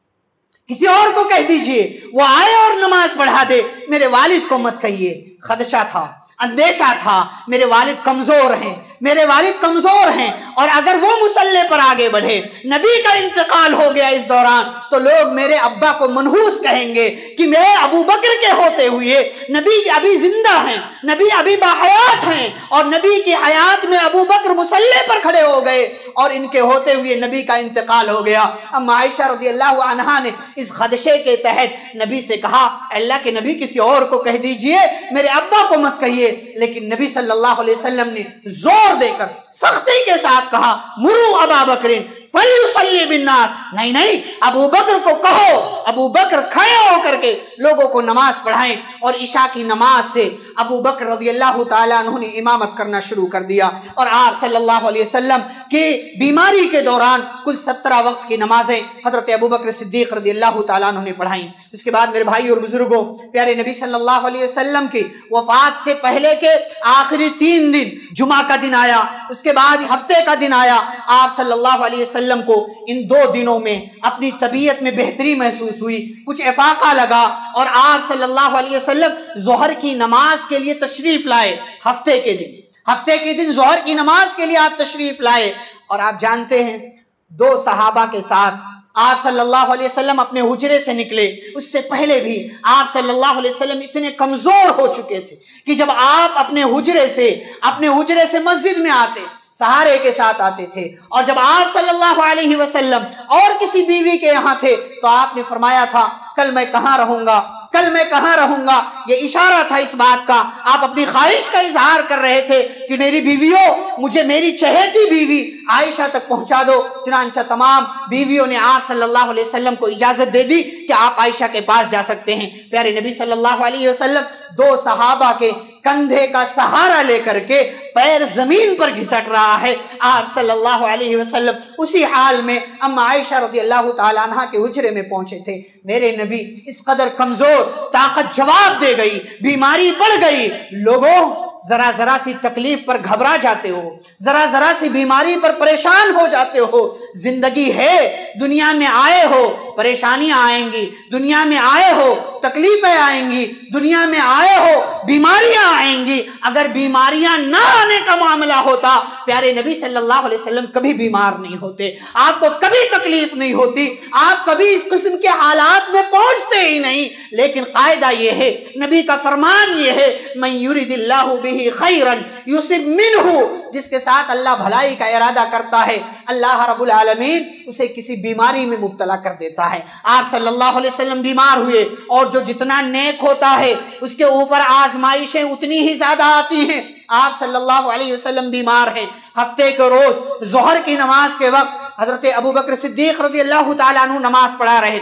کسی اور کو کہہ دیجیے وہ آئے اور نماز پڑھا دے، میرے والد کو مت کہیے۔ خدشہ تھا، اندیشہ تھا، میرے والد کمزور ہیں، میرے والد کمزور ہیں، اور اگر وہ مصلی پر آگے بڑھے، نبی کا انتقال ہو گیا اس دوران، تو لوگ میرے ابا کو منحوس کہیں گے کہ میرے ابو بکر کے ہوتے ہوئے نبی ابھی زندہ ہیں، نبی ابھی باحیات ہیں، اور نبی کی حیات میں ابو بکر مصلی پر کھڑے ہو گئے اور ان کے ہوتے ہوئے نبی کا انتقال ہو گیا۔ ام عائشہ رضی اللہ عنہا نے اس خدشے کے تحت نبی سے کہا اللہ کے نبی کسی اور کو کہہ دیجئے، میرے ابا کو مت کہیے۔ لیکن نبی صلی اللہ علیہ وسلم نے زور دے کر سختی کے ساتھ کہا مرو ابا بکر فلیصلی بالناس، نہیں نہیں ابو بکر کو کہو، ابو بکر کھڑے ہو کر کے لوگوں کو نماز پڑھائیں۔ اور عشاء کی نماز سے ابو بکر رضی اللہ تعالیٰ عنہ نے امامت کرنا شروع کر دیا، اور آپ صلی اللہ علیہ وسلم کی بیماری کے دوران کل سترہ وقت کی نمازیں حضرت ابو بکر صدیق رضی اللہ تعالیٰ عنہ نے پڑھائیں۔ اس کے بعد میرے بھائی اور بزرگوں، پیارے نبی صلی اللہ علیہ وسلم کی وفات سے پہلے کے آخری تین دن، جمعہ کا دن آیا، اس کے بعد ہفتے کا دن آیا، آپ صلی اللہ علیہ وسلم کو ان دو دنوں میں اپنی طبیعت میں بہتری محسوس ہوئی، کچھ افاقہ لگا، اور آپ صلی اللہ علیہ وسلم ظہر کی نماز کے لیے تشریف لائے۔ ہفتے کے دن ہفتے کے دن ظہر کی نماز کے لیے آپ تشریف لائے، اور آپ جانتے ہیں دو صحابہ کے ساتھ آپ صلی اللہ علیہ وسلم اپنے حجرے سے نکلے۔ اس سے پہلے بھی آپ صلی اللہ علیہ وسلم اتنے کمزور ہو چکے تھے کہ جب آپ اپنے حجرے سے اپنے حجرے سے مسجد میں آتے سہارے کے ساتھ آتے تھے، اور جب آپ صلی اللہ علیہ وسلم اور کسی بیوی کے یہاں تھے تو آپ نے فرمایا تھا کل میں کہاں رہوں گا، کل میں کہاں رہوں گا۔ یہ اشارہ تھا اس بات کا، آپ اپنی خواہش کا اظہار کر رہے تھے کہ میری بیویوں، مجھے میری چہیتی بیوی عائشہ تک پہنچا دو۔ چنانچہ تمام بیویوں نے آپ صلی اللہ علیہ وسلم کو اجازت دے دی کہ آپ عائشہ کے پاس جا سکتے ہیں۔ پیارے نبی صلی اللہ علیہ وسلم دو صحابہ کے کندھے کا سہارا لے کر کے پیر زمین پر گھسٹ رہا ہے، آپ صلی اللہ علیہ وسلم اسی حال میں ام عائشہ رضی اللہ تعالیٰ عنہ کے حجرے میں پہنچے تھے۔ میرے نبی اس قدر کمزور، طاقت جواب دے گئی، بیماری بڑھ گئی، لوگوں ذرا ذرا سی تکلیف پر گھبرا جاتے ہو، ذرا ذرا سی بیماری پر پریشان ہو جاتے ہو. زندگی ہے، دنیا میں آئے ہو پریشانیاں آئیں گی، دنیا میں آئے ہو تکلیفیں آئیں گی، دنیا میں آئے ہو بیماریاں آئیں گی. اگر بیماریاں نہ آنے کا معاملہ ہوتا پیارے نبی صلی اللہ علیہ وسلم کبھی بیمار نہیں ہوتے، آپ کو کبھی تکلیف نہیں ہوتی، آپ کبھی اس قسم کے حالات میں پہنچتے ہی نہیں. لیکن قاعدہ یہ ہے، نبی کا فرمان یہ ہے، من یرید اللہ بہ خیرا یصب منہ، جس کے ساتھ اللہ بھلائی کا ارادہ کرتا ہے اللہ رب العالمین اسے کسی بیماری میں مبتلا کر دیتا ہے. آپ صلی اللہ علیہ وسلم بیمار ہوئے، اور جو جتنا نیک ہوتا ہے اس کے اوپر آزمائشیں اتنی ہی زیادہ آتی ہیں. آپ صلی اللہ علیہ وسلم بیمار ہیں، ہفتے کے روز ظہر کی نماز کے وقت حضرت ابو بکر صدیق رضی اللہ تعالیٰ عنہ نماز پڑھا رہے.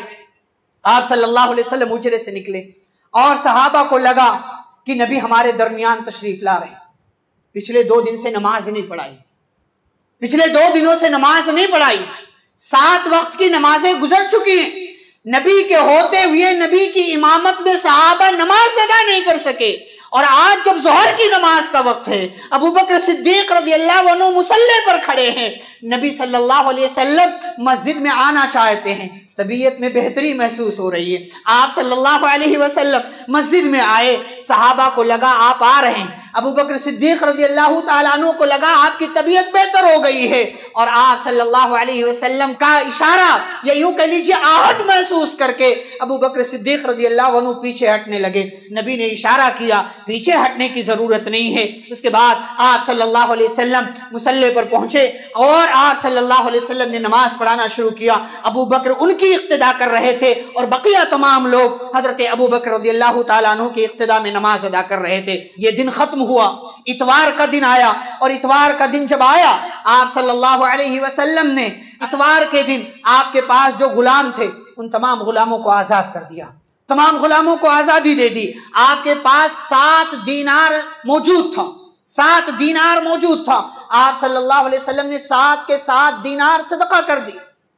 آپ صلی اللہ علیہ وسلم حجرے سے نکلے اور صحابہ کو لگا کہ نبی ہمارے درمیان تشریف لا رہے ہیں. پچھلے دو دن سے نماز نہیں پڑھائی، پچھلے دو دنوں سے نماز نہیں پڑھائی، سات وقت کی نمازیں گزر چکی ہیں. نبی کے ہوتے ہوئے نبی کی امامت میں صحابہ نماز ادا نہیں کر سکے، اور آج جب ظہر کی نماز کا وقت ہے ابو بکر صدیق رضی اللہ عنہ مصلی پر کھڑے ہیں، نبی صلی اللہ علیہ وسلم مسجد میں آنا چاہتے ہیں، طبیعت میں بہتری محسوس ہو رہی ہے. آپ صلی اللہ علیہ وسلم مسجد میں آئے، صحابہ کو لگا آپ آ رہے ہیں، ابو بکر صدیق رضی اللہ تعالیٰ عنہ کو لگا آپ کی طبیعت بہتر ہو گئی ہے، اور آپ صلی اللہ علیہ وسلم کا اشارہ یا یوں کہہ لیجیے آہٹ محسوس کر کے ابو بکر صدیق رضی اللہ عنہ پیچھے ہٹنے لگے. نبی نے اشارہ کیا پیچھے ہٹنے کی ضرورت نہیں ہے. اس کے بعد آپ صلی اللہ علیہ وسلم مصلی پر پہنچے اور آپ صلی اللہ علیہ وسلم نے نماز پڑھانا شروع کیا. ابو بکر ان کی اقتدا کر رہے تھے اور بقیہ تمام لوگ حضرت ابو بکر رضی اللہ تعالیٰ عنہ کی اقتدا میں نماز ادا کر رہے تھے. یہ دن ختم ہوا، اتوار کا دن آیا، اور اتوار کا دن جب آیا آپ صلی اللہ علیہ وسلم نے اتوار کے دن آپ کے پاس جو غلام تھے ان تمام غلاموں کو آزاد کر دیا، تمام غلاموں کو آزادی دے دی. آپ کے پاس سات دینار موجود تھا، سات دینار موجود تھا. آپ صلی اللہ علیہ وسلم نے سات کے سات دینار صدقہ کر دی،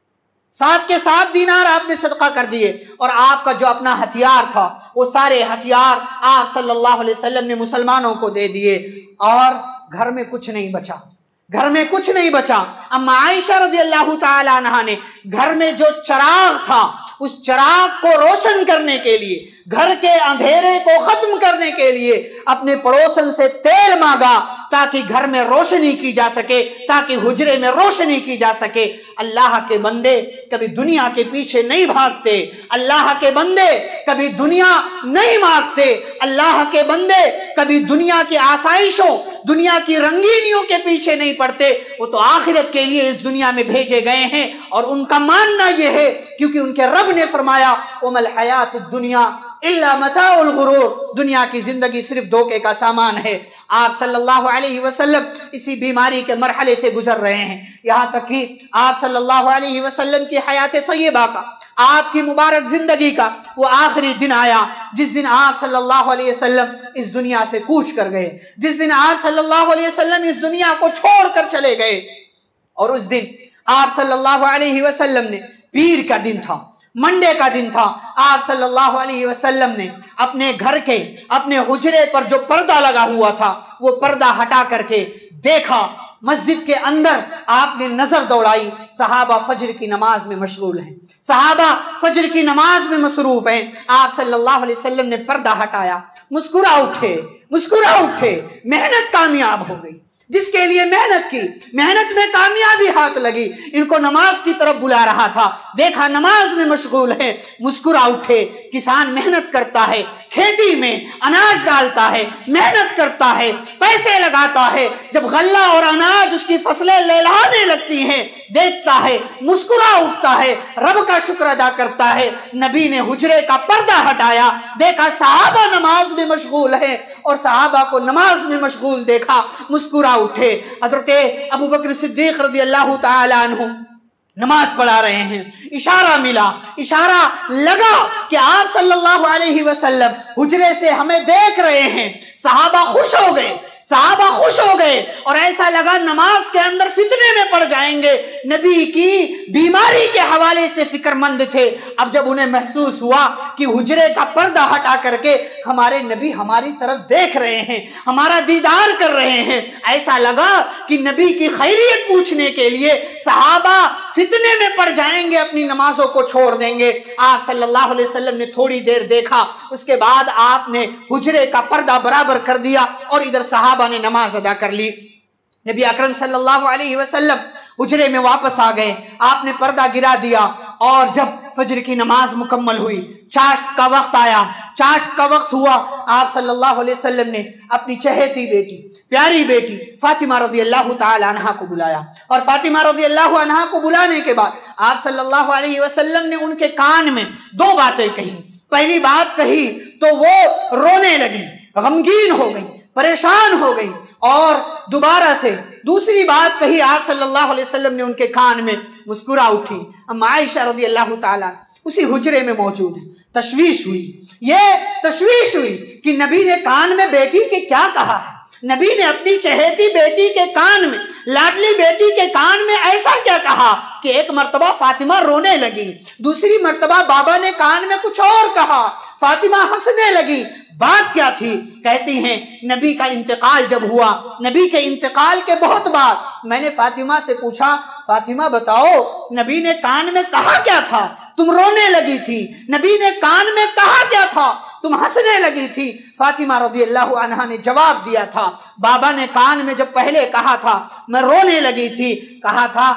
سات کے سات دینار آپ نے صدقہ کر دیے. اور آپ کا جو اپنا ہتھیار تھا وہ سارے ہتھیار آپ صلی اللہ علیہ وسلم نے مسلمانوں کو دے دیے، اور گھر میں کچھ نہیں بچا، گھر میں کچھ نہیں بچا. اما عائشہ رضی اللہ تعالی عنہا نے گھر میں جو چراغ تھا اس چراغ کو روشن کرنے کے لیے، گھر کے اندھیرے کو ختم کرنے کے لیے اپنے پڑوسن سے تیل مانگا تاکہ گھر میں روشنی کی جا سکے، تاکہ حجرے میں روشنی کی جا سکے. اللہ کے بندے کبھی دنیا کے پیچھے نہیں بھاگتے، اللہ کے بندے کبھی دنیا نہیں مانگتے، اللہ کے بندے کبھی دنیا کی آسائشوں، دنیا کی رنگینیوں کے پیچھے نہیں پڑتے. وہ تو آخرت کے لیے اس دنیا میں بھیجے گئے ہیں، اور ان کا ماننا یہ ہے کیونکہ ان کے رب نے فرمایا وَمَا الْحَيَاةُ الدُّنْيَا إِلَّا مَتَاعُ الْغُرُورِ، دنیا کی زندگی صرف دھوکے کا سامان ہے. آپ صلی اللہ علیہ وسلم اسی بیماری کے مرحلے سے گزر رہے ہیں، یہاں تک کہ آپ صلی اللہ علیہ وسلم کی حیات طیبہ کا، آپ کی مبارک زندگی کا وہ آخری دن آیا جس دن آپ صلی اللہ علیہ وسلم اس دنیا سے کوچ کر گئے، جس دن آپ صلی اللہ علیہ وسلم اس دنیا کو چھوڑ کر چلے گئے. اور اس دن آپ صلی اللہ علیہ وسلم نے، پیر کا دن تھا، منڈے کا دن تھا، آپ صلی اللہ علیہ وسلم نے اپنے گھر کے اپنے حجرے پر جو پردہ لگا ہوا تھا وہ پردہ ہٹا کر کے دیکھا، مسجد کے اندر آپ نے نظر دوڑائی، صحابہ فجر کی نماز میں مشغول ہیں، صحابہ فجر کی نماز میں مصروف ہیں. آپ صلی اللہ علیہ وسلم نے پردہ ہٹایا، مسکرا اٹھے، مسکرا اٹھے، محنت کامیاب ہو گئی. جس کے لیے محنت کی، محنت میں کامیابی ہاتھ لگی. ان کو نماز کی طرف بلا رہا تھا، دیکھا نماز میں مشغول ہے، مسکرا اٹھے. کسان محنت کرتا ہے، کھیتی میں اناج ڈالتا ہے، محنت کرتا ہے، پیسے لگاتا ہے، جب غلہ اور اناج اس کی فصلیں لہلانے لگتی ہیں دیکھتا ہے، مسکرا اٹھتا ہے، رب کا شکر ادا کرتا ہے. نبی نے حجرے کا پردہ ہٹایا، دیکھا صحابہ نماز میں مشغول ہیں، اور صحابہ کو نماز میں مشغول دیکھا، مسکرا اٹھے. حضرت ابو بکر صدیق رضی اللہ تعالی عنہ نماز پڑھا رہے ہیں، اشارہ ملا، اشارہ لگا کہ آپ صلی اللہ علیہ وسلم حجرے سے ہمیں دیکھ رہے ہیں. صحابہ خوش ہو گئے، صحابہ خوش ہو گئے اور ایسا لگا نماز کے اندر فتنے میں پڑ جائیں گے، نبی کی بیماری کے حوالے سے فکر مند تھے۔ اب جب انہیں محسوس ہوا کہ حجرے کا پردہ ہٹا کر کے ہمارے نبی ہماری طرف دیکھ رہے ہیں، ہمارا دیدار کر رہے ہیں، ایسا لگا کہ نبی کی خیریت پوچھنے کے لیے صحابہ فتنے میں پڑ جائیں گے، اپنی نمازوں کو چھوڑ دیں گے۔ آپ صلی اللہ علیہ وسلم نے تھوڑی دیر دیکھا، اس کے بعد آپ نے حجرے کا پردہ برابر کر دیا اور ادھر صحابہ نے نماز ادا کر لی۔ نبی اکرم صلی اللہ علیہ وسلم حجرے میں واپس آ گئے، آپ نے پردہ گرا دیا اور جب فجر کی نماز مکمل ہوئی، چاشت کا وقت آیا، چاشت کا وقت ہوا، آپ صلی اللہ علیہ وسلم نے اپنی چہیتی بیٹی، پیاری بیٹی فاطمہ رضی اللہ تعالی عنہا کو بلایا، اور فاطمہ رضی اللہ عنہا کو بلانے کے بعد آپ صلی اللہ علیہ وسلم نے ان کے کان میں دو باتیں کہی۔ پہلی بات کہی تو وہ رونے لگی، غمگین ہو گئی، پریشان ہو گئی، اور دوبارہ سے دوسری بات کہی، آپ صلی اللہ علیہ وسلم نے ان کے کان میں مسکرا اٹھی۔ اما عائشہ رضی اللہ تعالیٰ اسی حجرے میں موجود ہے، تشویش ہوئی، یہ تشویش ہوئی کہ نبی نے کان میں بیٹی کے کیا کہا ہے، نبی نے اپنی چہیتی بیٹی کے کان میں، لاڈلی بیٹی کے کان میں ایسا کیا کہا کہ ایک مرتبہ فاطمہ رونے لگی، دوسری مرتبہ بابا نے کان میں کچھ اور کہا، فاطمہ ہنسنے لگی۔ بات کیا تھی؟ کہتی ہیں نبی کا انتقال جب ہوا، نبی کے انتقال کے بہت بعد میں نے فاطمہ سے پوچھا، فاطمہ بتاؤ نبی نے کان میں کہا کیا تھا؟ تم رونے لگی تھی، نبی نے کان میں کہا کیا تھا؟ تم ہنسنے لگی تھی۔ فاطمہ رضی اللہ عنہا نے جواب دیا تھا، بابا نے کان میں جب پہلے کہا تھا میں رونے لگی تھی، کہا تھا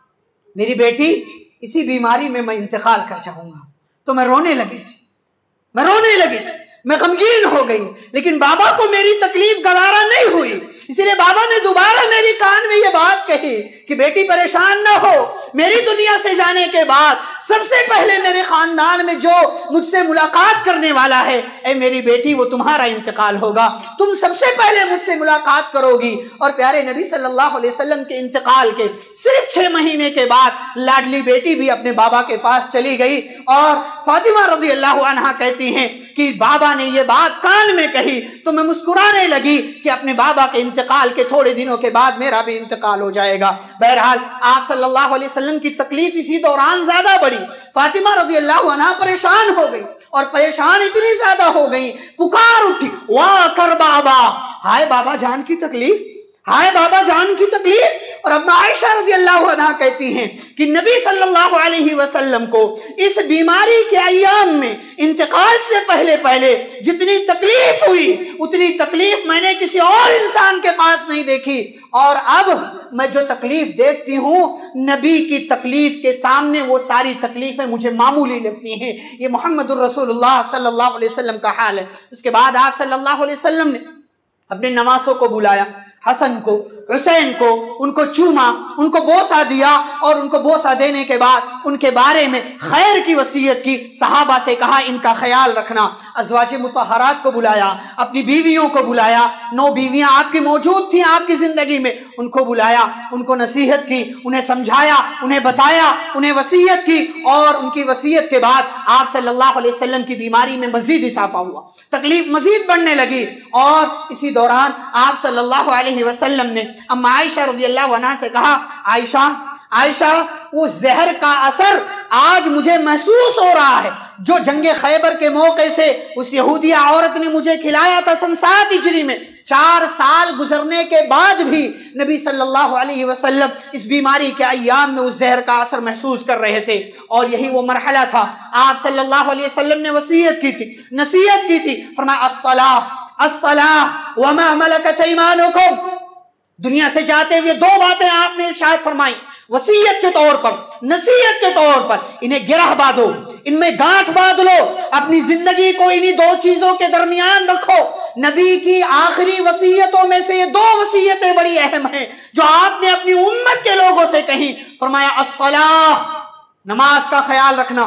میری بیٹی اسی بیماری میں میں انتقال کر جاؤں گا، تو میں رونے لگی تھی، میں رونے لگی تھی، میں غمگین ہو گئی، لیکن بابا کو میری تکلیف گوارا نہیں ہوئی، اسی لیے بابا نے دوبارہ میری کان میں یہ بات کہی کہ بیٹی پریشان نہ ہو، میری دنیا سے جانے کے بعد سب سے پہلے میرے خاندان میں جو مجھ سے ملاقات کرنے والا ہے، اے میری بیٹی وہ تمہارا انتقال ہوگا، تم سب سے پہلے مجھ سے ملاقات کرو گی۔ اور پیارے نبی صلی اللہ علیہ وسلم کے انتقال کے صرف چھ مہینے کے بعد لاڈلی بیٹی بھی اپنے بابا کے پاس چلی گئی، اور فاطمہ رضی اللہ عنہا کہتی ہیں کہ بابا نے یہ بات کان میں کہی تو میں مسکرانے لگی کہ اپنے بابا کے انتقال کے تھوڑے دنوں کے بعد میرا بھی انتقال ہو جائے گا۔ بہرحال آپ صلی اللہ علیہ وسلم کی تکلیف اسی دوران زیادہ بڑی، فاطمہ رضی اللہ عنہا پریشان ہو گئی، اور پریشان اتنی زیادہ ہو گئی، پکار اٹھی، واہ کر بابا، ہائے بابا جان کی تکلیف، ہائے بابا جان کی تکلیف۔ اور اب عائشہ رضی اللہ عنہا کہتی ہیں کہ نبی صلی اللہ علیہ وسلم کو اس بیماری کے ایام میں انتقال سے پہلے پہلے جتنی تکلیف ہوئی اتنی تکلیف میں نے کسی اور انسان کے پاس نہیں دیکھی، اور اب میں جو تکلیف دیکھتی ہوں نبی کی تکلیف کے سامنے وہ ساری تکلیفیں مجھے معمولی لگتی ہیں۔ یہ محمد الرسول اللہ صلی اللہ علیہ وسلم کا حال ہے۔ اس کے بعد آپ صلی اللہ علیہ وسلم نے اپنے نواسوں کو بلایا، حسن کو، حسین کو، ان کو چوما، ان کو بوسہ دیا، اور ان کو بوسہ دینے کے بعد ان کے بارے میں خیر کی وصیت کی، صحابہ سے کہا ان کا خیال رکھنا۔ ازواج مطہرات کو بلایا، اپنی بیویوں کو بلایا، نو بیویاں آپ کی موجود تھیں آپ کی زندگی میں، ان کو بلایا، ان کو نصیحت کی، انہیں سمجھایا، انہیں بتایا، انہیں وصیت کی، اور ان کی وصیت کے بعد آپ صلی اللہ علیہ وسلم کی بیماری میں مزید اضافہ ہوا، تکلیف مزید بڑھنے لگی، اور اسی دوران آپ صلی اللہ علیہ وسلم نے اما عائشہ رضی اللہ عنہا سے کہا، عائشہ عائشہ وہ زہر کا اثر آج مجھے محسوس ہو رہا ہے جو جنگ خیبر کے موقع سے اس یہودیہ عورت نے مجھے کھلایا تھا سن سات ہجری میں، چار سال گزرنے کے بعد بھی نبی صلی اللہ علیہ وسلم اس بیماری کے ایام میں اس زہر کا اثر محسوس کر رہے تھے، اور یہی وہ مرحلہ تھا۔ آپ صلی اللہ علیہ وسلم نے وصیت کی تھی، نصیحت کی تھی، فرمایا الصلاۃ الصلاۃ وما ملکت ایمانکم، دنیا سے جاتے ہوئے دو باتیں آپ نے ارشاد فرمائی وصیت کے طور پر، نصیحت کے طور پر، انہیں گرہ باندھو، ان میں گانٹھ باندھ لو، اپنی زندگی کو انہی دو چیزوں کے درمیان رکھو۔ نبی کی آخری وصیتوں میں سے یہ دو وصیتیں بڑی اہم ہیں جو آپ نے اپنی امت کے لوگوں سے کہیں، فرمایا الصلاۃ، نماز کا خیال رکھنا،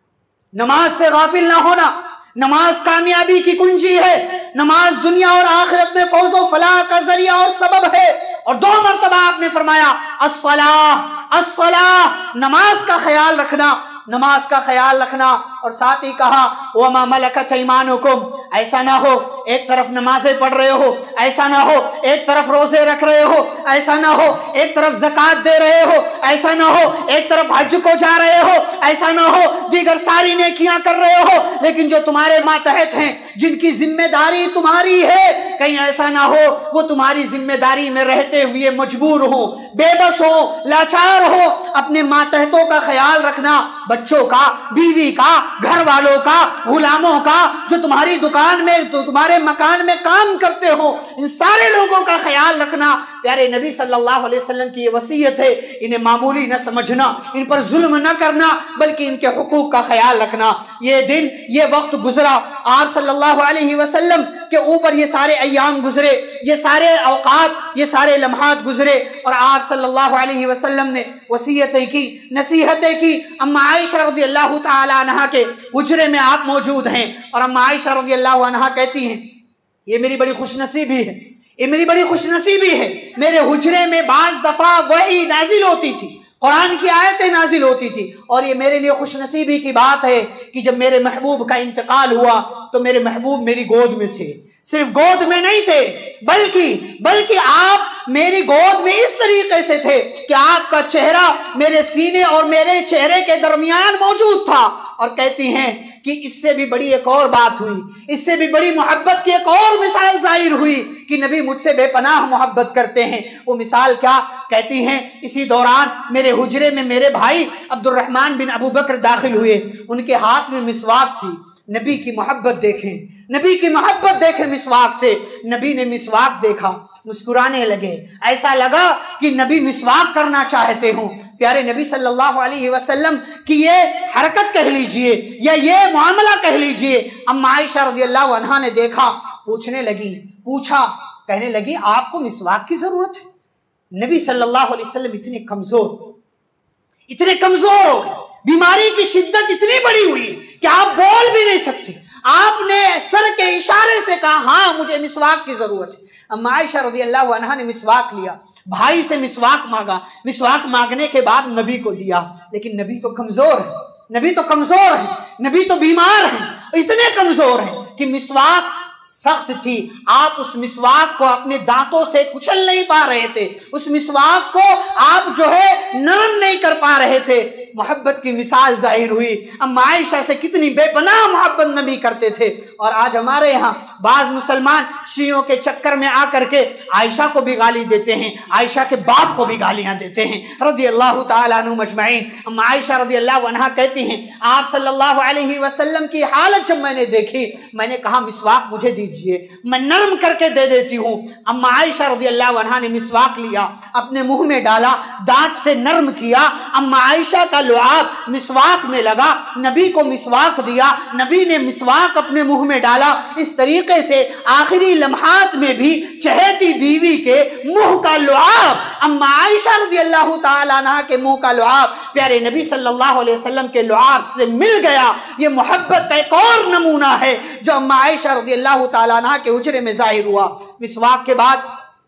نماز سے غافل نہ ہونا، نماز کامیابی کی کنجی ہے، نماز دنیا اور آخرت میں فوز و فلاح کا ذریعہ اور سبب ہے۔ اور دو مرتبہ آپ نے فرمایا الصلاۃ الصلاۃ، نماز کا خیال رکھنا، نماز کا خیال رکھنا، اور ساتھ ہی کہا وما ملکت ایمانکم، ایسا نہ ہو ایک طرف نمازیں پڑھ رہے ہو، ایسا نہ ہو ایک طرف روزے رکھ رہے ہو، ایسا نہ ہو ایک طرف زکوٰۃ دے رہے ہو، ایسا نہ ہو ایک طرف حج کو جا رہے ہو، ایسا نہ ہو دیگر ساری نیکیاں کر رہے ہو، لیکن جو تمہارے ماتحت ہیں جن کی ذمہ داری تمہاری ہے، کہیں ایسا نہ ہو وہ تمہاری ذمہ داری میں رہتے ہوئے مجبور ہو، بے بس ہو، لاچار ہو۔ اپنے ماتحتوں کا خیال رکھنا، بچوں کا، بیوی کا، گھر والوں کا، غلاموں کا، جو تمہاری دکان میں تمہارے مکان میں کام کرتے ہو، ان سارے لوگوں کا خیال رکھنا۔ پیارے نبی صلی اللہ علیہ وسلم کی یہ وصیت ہے، انہیں معمولی نہ سمجھنا، ان پر ظلم نہ کرنا، بلکہ ان کے حقوق کا خیال رکھنا۔ یہ دن، یہ وقت گزرا، آپ صلی اللہ علیہ وسلم کے اوپر یہ سارے ایام گزرے، یہ سارے اوقات، یہ سارے لمحات گزرے، اور آپ صلی اللہ علیہ وسلم نے وصیتیں کی، نصیحتیں کی۔ اما عائشہ رضی اللہ تعالی عنہا کے حجرے میں آپ موجود ہیں، اور اما عائشہ رضی اللہ عنہا کہتی ہیں یہ میری بڑی خوش نصیبی ہے، یہ میری بڑی خوش نصیبی ہے، میرے حجرے میں بعض دفعہ وحی نازل ہوتی تھی، قرآن کی آیتیں نازل ہوتی تھی، اور یہ میرے لیے خوش نصیبی کی بات ہے کہ جب میرے محبوب کا انتقال ہوا تو میرے محبوب میری گود میں تھے، صرف گود میں نہیں تھے بلکہ بلکہ آپ میری گود میں اس طریقے سے تھے کہ آپ کا چہرہ میرے سینے اور میرے چہرے کے درمیان موجود تھا۔ اور کہتی ہیں کہ اس سے بھی بڑی ایک اور بات ہوئی، اس سے بھی بڑی محبت کی ایک اور مثال ظاہر ہوئی کہ نبی مجھ سے بے پناہ محبت کرتے ہیں۔ وہ مثال کیا؟ کہتی ہیں اسی دوران میرے حجرے میں میرے بھائی عبد الرحمن بن ابو بکر داخل ہوئے، ان کے ہاتھ میں مسواک تھی۔ نبی کی محبت دیکھیں، نبی کی محبت دیکھیں مسواک سے۔ نبی نے مسواک دیکھا، مسکرانے لگے، ایسا لگا کہ نبی مسواک کرنا چاہتے ہوں۔ پیارے نبی صلی اللہ علیہ وسلم کی یہ حرکت کہہ لیجئے یا یہ معاملہ کہہ لیجئے، اما عائشہ رضی اللہ عنہا نے دیکھا، پوچھنے لگی، پوچھا، کہنے لگی آپ کو مسواک کی ضرورت ہے؟ نبی صلی اللہ علیہ وسلم اتنے کمزور اتنے کمزور ہو گئے، بیماری کی شدت اتنی بڑی ہوئی کہ آپ بول بھی نہیں سکتے۔ آپ نے سر کے اشارے سے کہا ہاں مجھے مسواک کی ضرورت ہے۔ اما عائشہ رضی اللہ عنہا نے مسواک لیا، بھائی سے مسواک مانگا، مسواک مانگنے کے بعد نبی کو دیا، لیکن نبی تو کمزور ہے، نبی تو کمزور ہے، نبی تو بیمار ہیں، اتنے کمزور ہیں کہ مسواک سخت تھی، آپ اس مسواک کو اپنے دانتوں سے کچل نہیں پا رہے تھے، اس مسواک کو آپ جو ہے نرم نہیں کر پا رہے تھے۔ محبت کی مثال ظاہر ہوئی، اما عائشہ سے کتنی بے پناہ محبت نبی کرتے تھے۔ اور آج ہمارے یہاں بعض مسلمان شیعوں کے چکر میں آ کر کے عائشہ کو بھی گالی دیتے ہیں، عائشہ کے باپ کو بھی گالیاں دیتے ہیں رضی اللہ تعالیٰ عنہ مجمعین۔ اما عائشہ رضی اللہ عنہا کہتی ہیں آپ صلی اللہ علیہ وسلم کی حالت جب میں نے دیکھی، میں نے کہا مسواک مجھے دیجئے، میں نرم کر کے دے دیتی ہوں۔ اما عائشہ رضی اللہ عنہا نے مسواک لیا، اپنے منہ میں ڈالا، دانت سے نرم کیا، اما عائشہ کا لعاب مسواک میں لگا، نبی کو مسواک دیا، نبی نے مسواک اپنے منہ میں ڈالا۔ اس طریقے سے آخری لمحات میں بھی چہیتی بیوی کے منہ کا لعاب، اما عائشہ رضی اللہ تعالیٰ عنہ کے منہ کا لعاب پیارے نبی صلی اللہ علیہ وسلم کے لعاب سے مل گیا۔ یہ محبت کا ایک اور نمونہ ہے جو اما عائشہ رضی اللہ تعالیٰ عنہ کے حجرے میں ظاہر ہوا۔ مسواک کے بعد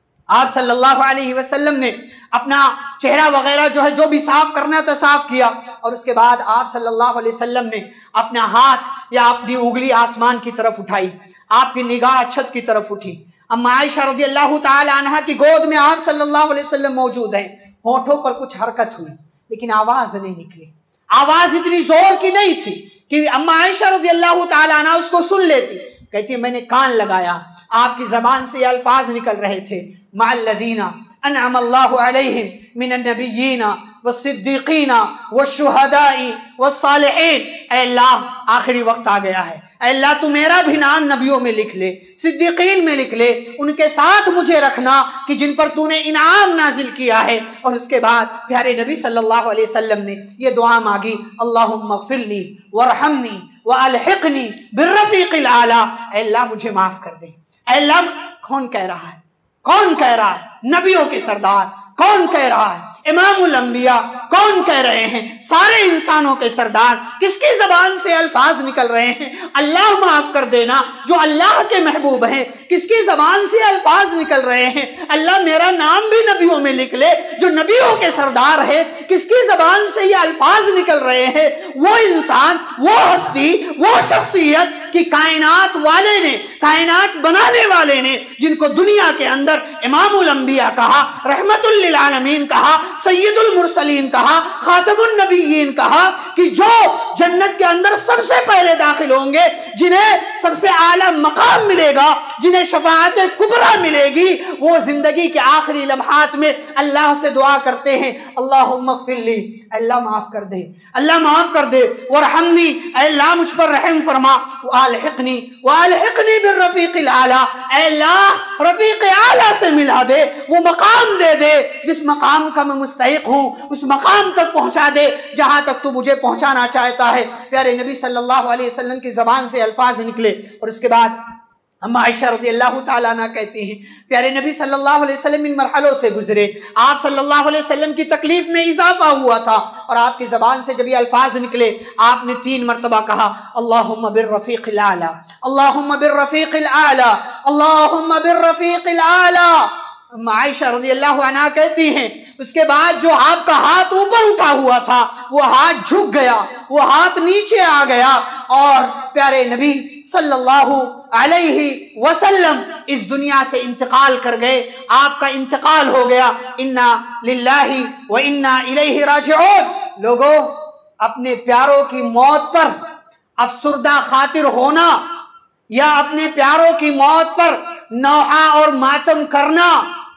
آپ صلی اللہ علیہ وسلم نے اپنا چہرہ وغیرہ جو ہے جو بھی صاف کرنا تھا صاف کیا، اور اس کے بعد آپ صلی اللہ علیہ وسلم نے اپنا ہاتھ یا اپنی انگلی آسمان کی طرف اٹھائی، آپ کی نگاہ چھت کی طرف اٹھی۔ اما عائشہ رضی اللہ تعالی عنہا کی گود میں آپ صلی اللہ علیہ وسلم موجود ہیں، ہونٹوں پر کچھ حرکت ہوئی لیکن آواز نہیں نکلی، آواز اتنی زور کی نہیں تھی کہ اما عائشہ رضی اللہ تعالی عنہا اس کو سن لیتی۔ کہتی میں نے کان لگایا، آپ کی زبان سے یہ الفاظ نکل رہے تھے، مع الذین انعم اللہ علیہم من النبیین والصدیقین والشہداء والصالحین۔ اے اللہ آخری وقت آ گیا ہے، اے اللہ تو میرا بھی نام نبیوں میں لکھ لے، صدیقین میں لکھ لے، ان کے ساتھ مجھے رکھنا کہ جن پر تو نے انعام نازل کیا ہے۔ اور اس کے بعد پیارے نبی صلی اللہ علیہ وسلم نے یہ دعا مانگی، اللہم اغفر لی وارحمنی والحقنی بالرفیق الاعلی۔ اے اللہ مجھے معاف کر دے۔ اے اللہ کون کہہ رہا ہے؟ کون کہہ رہا ہے؟ نبیوں کے سردار کون کہہ رہا ہے؟ امام الانبیاء کون کہہ رہے ہیں؟ سارے انسانوں کے سردار کس کی زبان سے الفاظ نکل رہے ہیں؟ اللہ معاف کر دینا جو اللہ کے محبوب ہیں، کس کی زبان سے الفاظ نکل رہے ہیں؟ اللہ میرا نام بھی نبیوں میں لکھ لے جو نبیوں کے سردار ہے، کس کی زبان سے یہ الفاظ نکل رہے ہیں؟ وہ انسان، وہ ہستی، وہ شخصیت کہ کائنات والے نے، کائنات بنانے والے نے، جن کو دنیا کے اندر امام الانبیاء کہا، رحمت للعالمین کہا، سید المرسلین کہا، خاتم النبیین کہا، کہ جو جنت کے اندر سب سے پہلے داخل ہوں گے، جنہیں سب سے اعلیٰ مقام ملے گا، جنہیں شفاعت کبریٰ ملے گی، وہ زندگی کے آخری لمحات میں اللہ سے دعا کرتے ہیں، اللہم اغفر لی، اللہ معاف کر دے، اللہ معاف کر دے، ورحمنی، اے اللہ مجھ پر رحم فرما، والحقنی والحقنی بالرفیق الاعلیٰ، اے اللہ رفیق اعلیٰ سے ملا دے، وہ مقام دے دے جس مقام کا میں مستحق ہوں، اس مقام تک پہنچا دے جہاں تک تو مجھے پہنچانا چاہتا ہے۔ پیارے نبی صلی اللہ علیہ وسلم کی زبان سے الفاظ نکلے، اور اس کے بعد اما عائشہ رضی اللہ تعالیٰ عنہ کہتی ہیں پیارے نبی صلی اللہ علیہ وسلم ان مرحلوں سے گزرے، آپ صلی اللہ علیہ وسلم کی تکلیف میں اضافہ ہوا تھا، اور آپ کی زبان سے جب یہ الفاظ نکلے آپ نے تین مرتبہ کہا اللہم بالرفیق الاعلیٰ، اللہم بالرفیق الاعلیٰ، اللہم بالرفیق الاعلیٰ۔ اما عائشہ رضی اللہ عنہ کہتی ہیں اس کے بعد جو آپ کا ہاتھ اوپر اٹھا ہوا تھا وہ ہاتھ جھک گیا، وہ ہاتھ نیچے آ گیا، اور پیارے نبی صلی اللہ علیہ وسلم اس دنیا سے انتقال کر گئے، آپ کا انتقال ہو گیا۔ انا للہ و انا الیہ راجعون۔ لوگوں، اپنے پیاروں کی موت پر افسردہ خاطر ہونا یا اپنے پیاروں کی موت پر نوحہ اور ماتم کرنا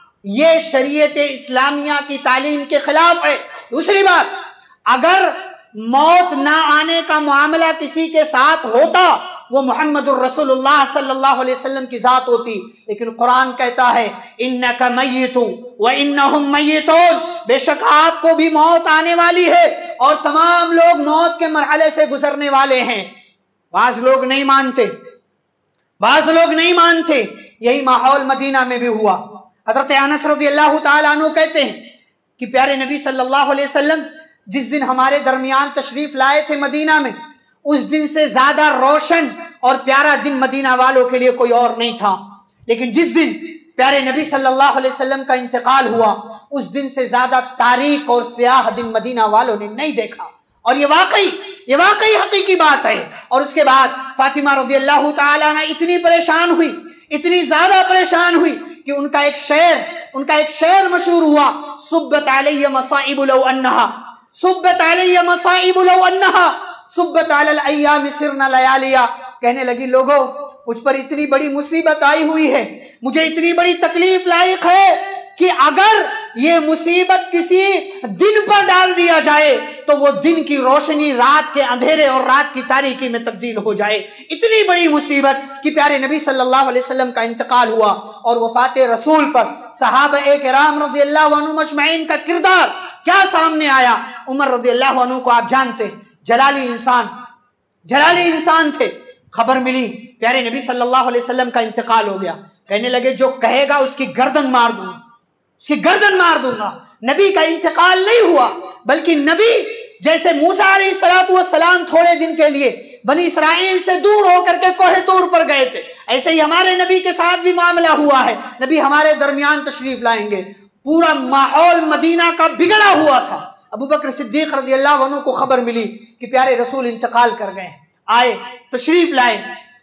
یہ شریعت اسلامیہ کی تعلیم کے خلاف ہے۔ دوسری بات، اگر موت نہ آنے کا معاملہ کسی کے ساتھ ہوتا وہ محمد الرسول اللہ صلی اللہ علیہ وسلم کی ذات ہوتی، لیکن قرآن کہتا ہے انک میت وانہم میتون، بے شک آپ کو بھی موت آنے والی ہے اور تمام لوگ موت کے مرحلے سے گزرنے والے ہیں۔ بعض لوگ نہیں مانتے، بعض لوگ نہیں مانتے، یہی ماحول مدینہ میں بھی ہوا۔ حضرت انس رضی اللہ تعالیٰ عنہ کہتے ہیں کہ پیارے نبی صلی اللہ علیہ وسلم جس دن ہمارے درمیان تشریف لائے تھے مدینہ میں، اس دن سے زیادہ روشن اور پیارا دن مدینہ والوں کے لیے کوئی اور نہیں تھا، لیکن جس دن پیارے نبی صلی اللہ علیہ وسلم کا انتقال ہوا اس دن سے زیادہ تاریک اور سیاہ دن مدینہ والوں نے نہیں دیکھا، اور یہ واقعی یہ واقعی حقیقی بات ہے۔ اور اس کے بعد فاطمہ رضی اللہ تعالیٰ عنہ اتنی پریشان ہوئی، اتنی زیادہ پریشان ہوئی کہ ان کا ایک شعر ان کا ایک شعر مشہور ہوا، صبت علی مصائب لو انہا صبت علی مصائب لو انہا صبت علی الایام سرنا لیالیا۔ کہنے لگی لوگوں، مجھ پر اتنی بڑی مصیبت آئی ہوئی ہے، مجھے اتنی بڑی تکلیف لائق ہے کہ اگر یہ مصیبت کسی دن پر ڈال دیا جائے تو وہ دن کی روشنی رات کے اندھیرے اور رات کی تاریکی میں تبدیل ہو جائے۔ اتنی بڑی مصیبت کہ پیارے نبی صلی اللہ علیہ وسلم کا انتقال ہوا، اور وفات رسول پر صحابہ کرام رضی اللہ عنہ مجمعین کا کردار کیا سامنے آیا۔ عمر رضی اللہ عنہ کو آپ جانتے ہیں، جلالی انسان جلالی انسان تھے۔ خبر ملی پیارے نبی صلی اللہ علیہ وسلم کا انتقال ہو گیا، کہنے لگے جو کہے گا اس کی گردن مار دوں گا، اس کی گردن مار دوں گا۔ نبی کا انتقال نہیں ہوا، بلکہ نبی جیسے موسیٰ علیہ السلام تھوڑے دن کے لیے بنی اسرائیل سے دور ہو کر کے کوہ طور پر گئے تھے، ایسے ہی ہمارے نبی کے ساتھ بھی معاملہ ہوا ہے۔ نبی ہمارے درمیان تشریف لائیں گے، پورا ماحول مدینہ کا بگڑا ہوا تھا۔ ابو بکر صدیق رضی اللہ عنہ کو خبر ملی کہ پیارے رسول انتقال کر گئے، آئے تشریف لائے،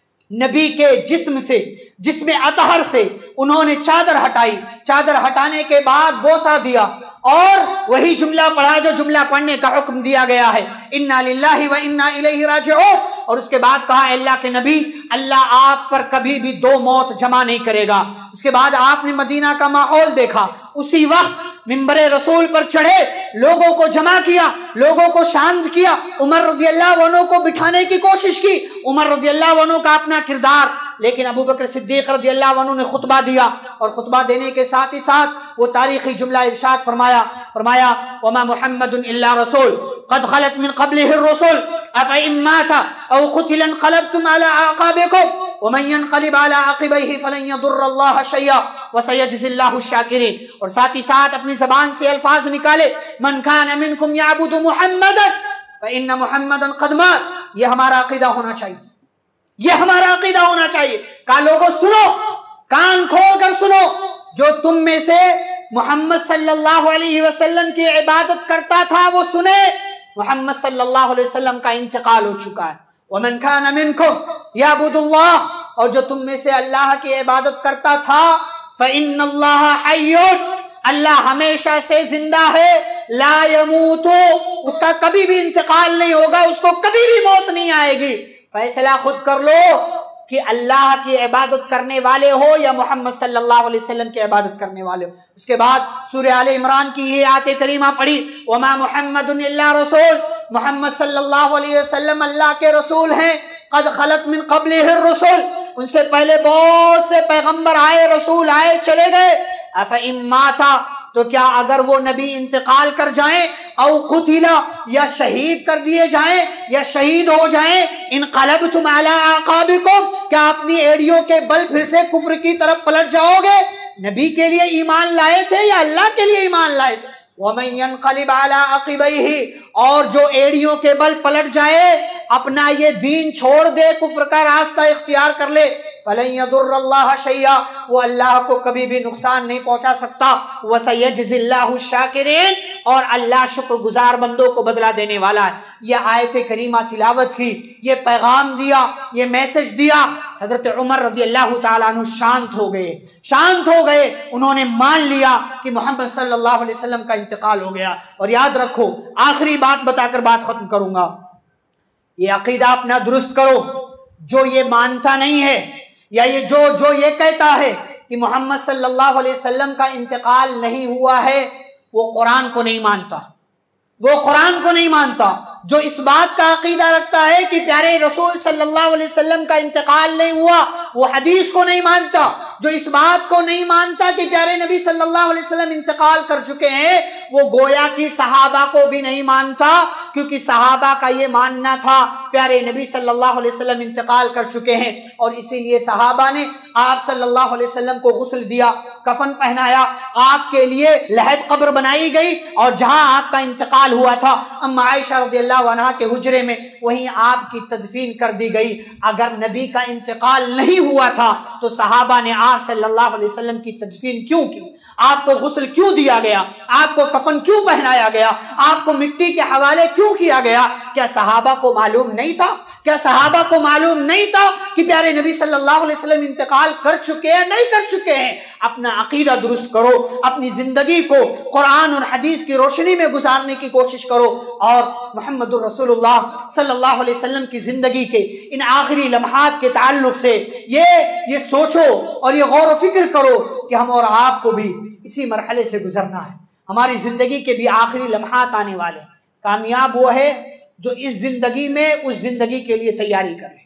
نبی کے جسم سے، جسم اطہر سے انہوں نے چادر ہٹائی، چادر ہٹانے کے بعد بوسہ دیا، اور وہی جملہ پڑھا جو جملہ پڑھنے کا حکم دیا گیا ہے، انا للہ و انا الیہ راجعون۔ اور اس کے بعد کہا اللہ کے نبی، اللہ آپ پر کبھی بھی دو موت جمع نہیں کرے گا۔ اس کے بعد آپ نے مدینہ کا ماحول دیکھا، اسی وقت منبر رسول پر چڑھے، لوگوں کو جمع کیا، لوگوں کو شانت کیا، عمر رضی اللہ عنہ کو بٹھانے کی کوشش کی، عمر رضی اللہ عنہ کا اپنا کردار، لیکن ابو بکر صدیق رضی اللہ عنہ نے خطبہ دیا، اور خطبہ دینے کے ساتھ ہی ساتھ وہ تاریخی جملہ ارشاد فرمایا فرمایا وما محمد الا رسول قد خلت من قبله الرسل افإن مات او قتل انقلبتم على اعقابكم ومن ينقلب على عقبيه فلن يضر الله شيئا وسيجزي الله الشاكرين۔ اور ساتھ ہی ساتھ اپنی زبان سے الفاظ نکالے، من كان منكم يعبد محمدا فإن محمدا قد مات۔ یہ ہمارا عقیدہ ہونا چاہیے، یہ ہمارا عقیدہ ہونا چاہیے۔ کہا لوگوں سنو، کان کھول کر سنو، جو تم میں سے محمد صلی اللہ علیہ وسلم کی عبادت کرتا تھا وہ سنے، محمد صلی اللہ علیہ وسلم کا انتقال ہو چکا ہے۔ ومن كان منكم، یعبد اللہ، اور جو تم میں سے اللہ کی عبادت کرتا تھا، فإن اللہ حی، اللہ ہمیشہ سے زندہ ہے، لا یموت، اس کا کبھی بھی انتقال نہیں ہوگا، اس کو کبھی بھی موت نہیں آئے گی۔ فیصلہ خود کر لو کہ اللہ کی عبادت کرنے والے ہو یا محمد صلی اللہ علیہ وسلم کی عبادت کرنے والے ہو۔ اس کے بعد سورہ آل عمران کی یہ آیت کریمہ پڑھی، وما محمد الا رسول، محمد صلی اللہ علیہ وسلم اللہ کے رسول ہیں، قد خلت من قبلہ الرسل، ان سے پہلے بہت سے پیغمبر آئے، رسول آئے، چلے گئے، افإن مات، تو کیا اگر وہ نبی انتقال کر جائیں، او قتل، یا شہید کر دیے جائیں، یا شہید ہو جائیں، انقلبتم علی اعقابکم، کیا اپنی ایڑیوں کے بل پھر سے کفر کی طرف پلٹ جاؤ گے؟ نبی کے لیے ایمان لائے تھے یا اللہ کے لیے ایمان لائے تھے؟ وَمَن يَنْقَلِبْ عَلَىٰ عَقِبَيْهِ، اور جو ایڑیوں کے بل پلٹ جائے، اپنا یہ دین چھوڑ دے، کفر کا راستہ اختیار کر لے، فَلَن يَضُرَّ اللَّهَ شَيْئًا، وہ اللہ کو کبھی بھی نقصان نہیں پہنچا سکتا، وَسَيَجْزِي اللَّهُ الشَّاكِرِينَ، اور اللہ شکر گزار بندوں کو بدلہ دینے والا ہے۔ یہ آیت کریمہ تلاوت کی، یہ پیغام دیا، یہ میسج دیا، حضرت عمر رضی اللہ تعالیٰ عنہ شانت ہو گئے، شانت ہو گئے، انہوں نے مان لیا کہ محمد صلی اللہ علیہ وسلم کا انتقال ہو گیا۔ اور یاد رکھو، آخری بات بتا کر بات ختم کروں گا، یہ عقیدہ اپنا درست کرو، جو یہ مانتا نہیں ہے، یا یہ جو جو یہ کہتا ہے کہ محمد صلی اللہ علیہ وسلم کا انتقال نہیں ہوا ہے، وہ قرآن کو نہیں مانتا، وہ قرآن کو نہیں مانتا۔ جو اس بات کا عقیدہ رکھتا ہے کہ پیارے رسول صلی اللہ علیہ وسلم کا انتقال نہیں ہوا، وہ حدیث کو نہیں مانتا۔ جو اس بات کو نہیں مانتا کہ پیارے نبی صلی اللہ علیہ وسلم انتقال کر چکے ہیں، وہ گویا کی صحابہ کو بھی نہیں مانتا، کیونکہ صحابہ کا یہ ماننا تھا پیارے نبی صلی اللہ علیہ وسلم انتقال کر چکے ہیں، اور اسی لیے صحابہ نے آپ صلی اللہ علیہ وسلم کو غسل دیا، کفن پہنایا، آپ کے لیے لحد قبر بنائی گئی، اور جہاں آپ کا انتقال ہوا تھا اما عائشہ رضی اللہ عنہا کے حجرے میں، وہیں آپ کی تدفین کر دی گئی۔ اگر نبی کا انتقال نہیں ہوا تھا تو صحابہ نے آپ صلی اللہ علیہ وسلم کی تدفین کیوں کی؟ آپ کو غسل کیوں دیا گیا؟ آپ کو کفن کیوں پہنایا گیا؟ آپ کو مٹی کے حوالے کیوں کیا گیا؟ کیا صحابہ کو معلوم نہیں تھا؟ کیا صحابہ کو معلوم نہیں تھا کہ پیارے نبی صلی اللہ علیہ وسلم انتقال کر چکے ہیں؟ نہیں کر چکے ہیں۔ اپنا عقیدہ درست کرو، اپنی زندگی کو قرآن اور حدیث کی روشنی میں گزارنے کی کوشش کرو، اور محمد الرسول اللہ صلی اللہ علیہ وسلم کی زندگی کے ان آخری لمحات کے تعلق سے یہ یہ سوچو اور یہ غور و فکر کرو کہ ہم اور آپ کو بھی اسی مرحلے سے گزرنا ہے۔ ہماری زندگی کے بھی آخری لمحات آنے والے ہیں۔ کامیاب وہ ہے جو اس زندگی میں اس زندگی کے لیے تیاری کرے،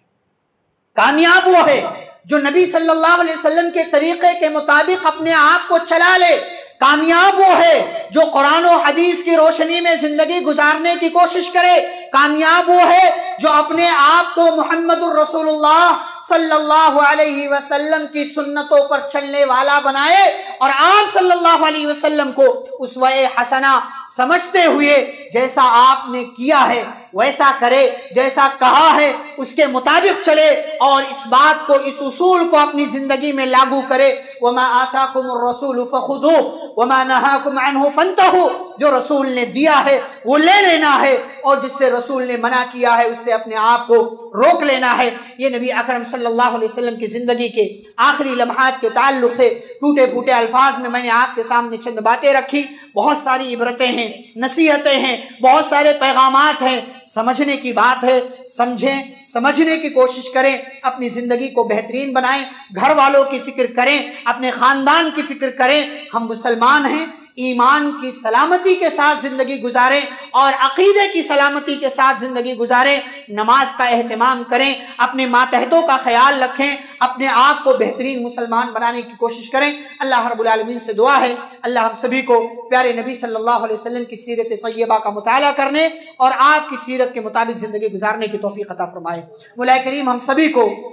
کامیاب وہ ہے جو نبی صلی اللہ علیہ وسلم کے طریقے کے مطابق اپنے آپ کو چلا لے، کامیاب وہ ہے جو قرآن و حدیث کی روشنی میں زندگی گزارنے کی کوشش کرے، کامیاب وہ ہے جو اپنے آپ کو محمد الرسول اللہ صلی اللہ علیہ وسلم کی سنتوں پر چلنے والا بنائے، اور آپ صلی اللہ علیہ وسلم کو اسوہ حسنہ سمجھتے ہوئے جیسا آپ نے کیا ہے ویسا کرے، جیسا کہا ہے اس کے مطابق چلے، اور اس بات کو، اس اصول کو اپنی زندگی میں لاگو کرے۔ وَمَا آتَاكُمُ الرَّسُولُ فَخُذُوهُ وَمَا نَهَاكُمْ عَنْهُ فَانْتَهُوا، جو رسول نے دیا ہے وہ لے لینا ہے، اور جس سے رسول نے منع کیا ہے اس سے اپنے آپ کو روک لینا ہے۔ یہ نبی اکرم صلی اللہ علیہ وسلم کی زندگی کے آخری لمحات کے تعلق سے ٹوٹے پھوٹے الفاظ میں میں نے آپ کے سامنے چند باتیں رکھی۔ بہت ساری عبرتیں ہیں، نصیحتیں ہیں، بہت سارے پیغامات ہیں، سمجھنے کی بات ہے، سمجھیں، سمجھنے کی کوشش کریں، اپنی زندگی کو بہترین بنائیں، گھر والوں کی فکر کریں، اپنے خاندان کی فکر کریں۔ ہم مسلمان ہیں، ایمان کی سلامتی کے ساتھ زندگی گزاریں اور عقیدے کی سلامتی کے ساتھ زندگی گزاریں، نماز کا اہتمام کریں، اپنے ماتحتوں کا خیال رکھیں، اپنے آپ کو بہترین مسلمان بنانے کی کوشش کریں۔ اللہ رب العالمین سے دعا ہے اللہ ہم سبھی کو پیارے نبی صلی اللہ علیہ وسلم کی سیرت طیبہ کا مطالعہ کرنے اور آپ کی سیرت کے مطابق زندگی گزارنے کی توفیق عطا فرمائے۔ مولا کریم ہم سبھی کو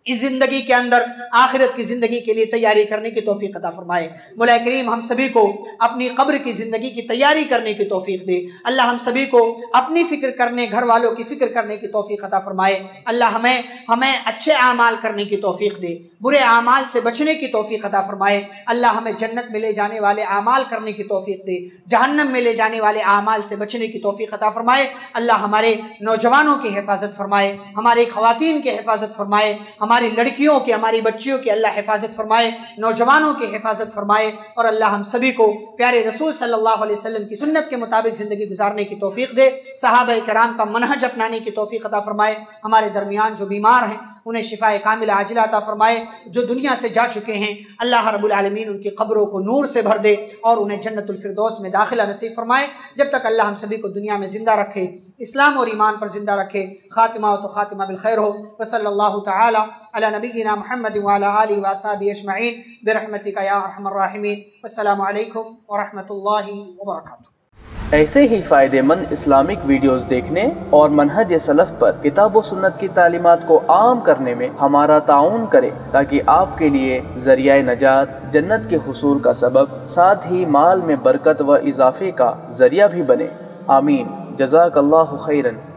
اس زندگی کے اندر آخرت کی زندگی کے لیے تیاری کرنے کی توفیق عطا فرمائے۔ مولا کریم ہم سبھی کو اپنی قبر کی زندگی کی تیاری کرنے کی توفیق دے۔ اللہ ہم سبھی کو اپنی فکر کرنے، گھر والوں کی فکر کرنے کی توفیق عطا فرمائے۔ اللہ ہمیں ہمیں اچھے اعمال کرنے کی توفیق دے، برے اعمال سے بچنے کی توفیق عطا فرمائے۔ اللہ ہمیں جنت میں لے جانے والے اعمال کرنے کی توفیق دے، جہنم میں لے جانے والے اعمال سے بچنے کی توفیق عطا فرمائے۔ اللہ ہمارے نوجوانوں کی حفاظت فرمائے، ہماری خواتین کی حفاظت فرمائے، ہماری لڑکیوں کی، ہماری بچیوں کی اللہ حفاظت فرمائے، نوجوانوں کی حفاظت فرمائے، اور اللہ ہم سبھی کو پیارے رسول صلی اللہ علیہ وسلم کی سنت کے مطابق زندگی گزارنے کی توفیق دے، صحابہ کرام کا منہج اپنانے کی توفیق عطا فرمائے۔ ہمارے درمیان جو بیمار ہیں انہیں شفاء کاملہ عاجلہ عطا فرمائے، جو دنیا سے جا چکے ہیں اللہ رب العالمین ان کی قبروں کو نور سے بھر دے اور انہیں جنت الفردوس میں داخلہ نصیب فرمائے۔ جب تک اللہ ہم سبھی کو دنیا میں زندہ رکھے، اسلام اور ایمان پر زندہ رکھے، خاتمہ و تو خاتمہ بالخیر ہو۔ وصلی اللہ تعالی علی نبینا محمد وعلی آلہ وصحبہ اجمعین برحمتک یا ارحم الراحمین۔ والسلام علیکم ورحمۃ اللہ وبرکاتہ۔ ایسے ہی فائدہ مند اسلامک ویڈیوز دیکھنے اور منہج سلف پر کتاب و سنت کی تعلیمات کو عام کرنے میں ہمارا تعاون کرے، تاکہ آپ کے لیے ذریعہ نجات، جنت کے حصول کا سبب، ساتھ ہی مال میں برکت و اضافے کا ذریعہ بھی بنے۔ آمین۔ جزاک اللہ خیرن۔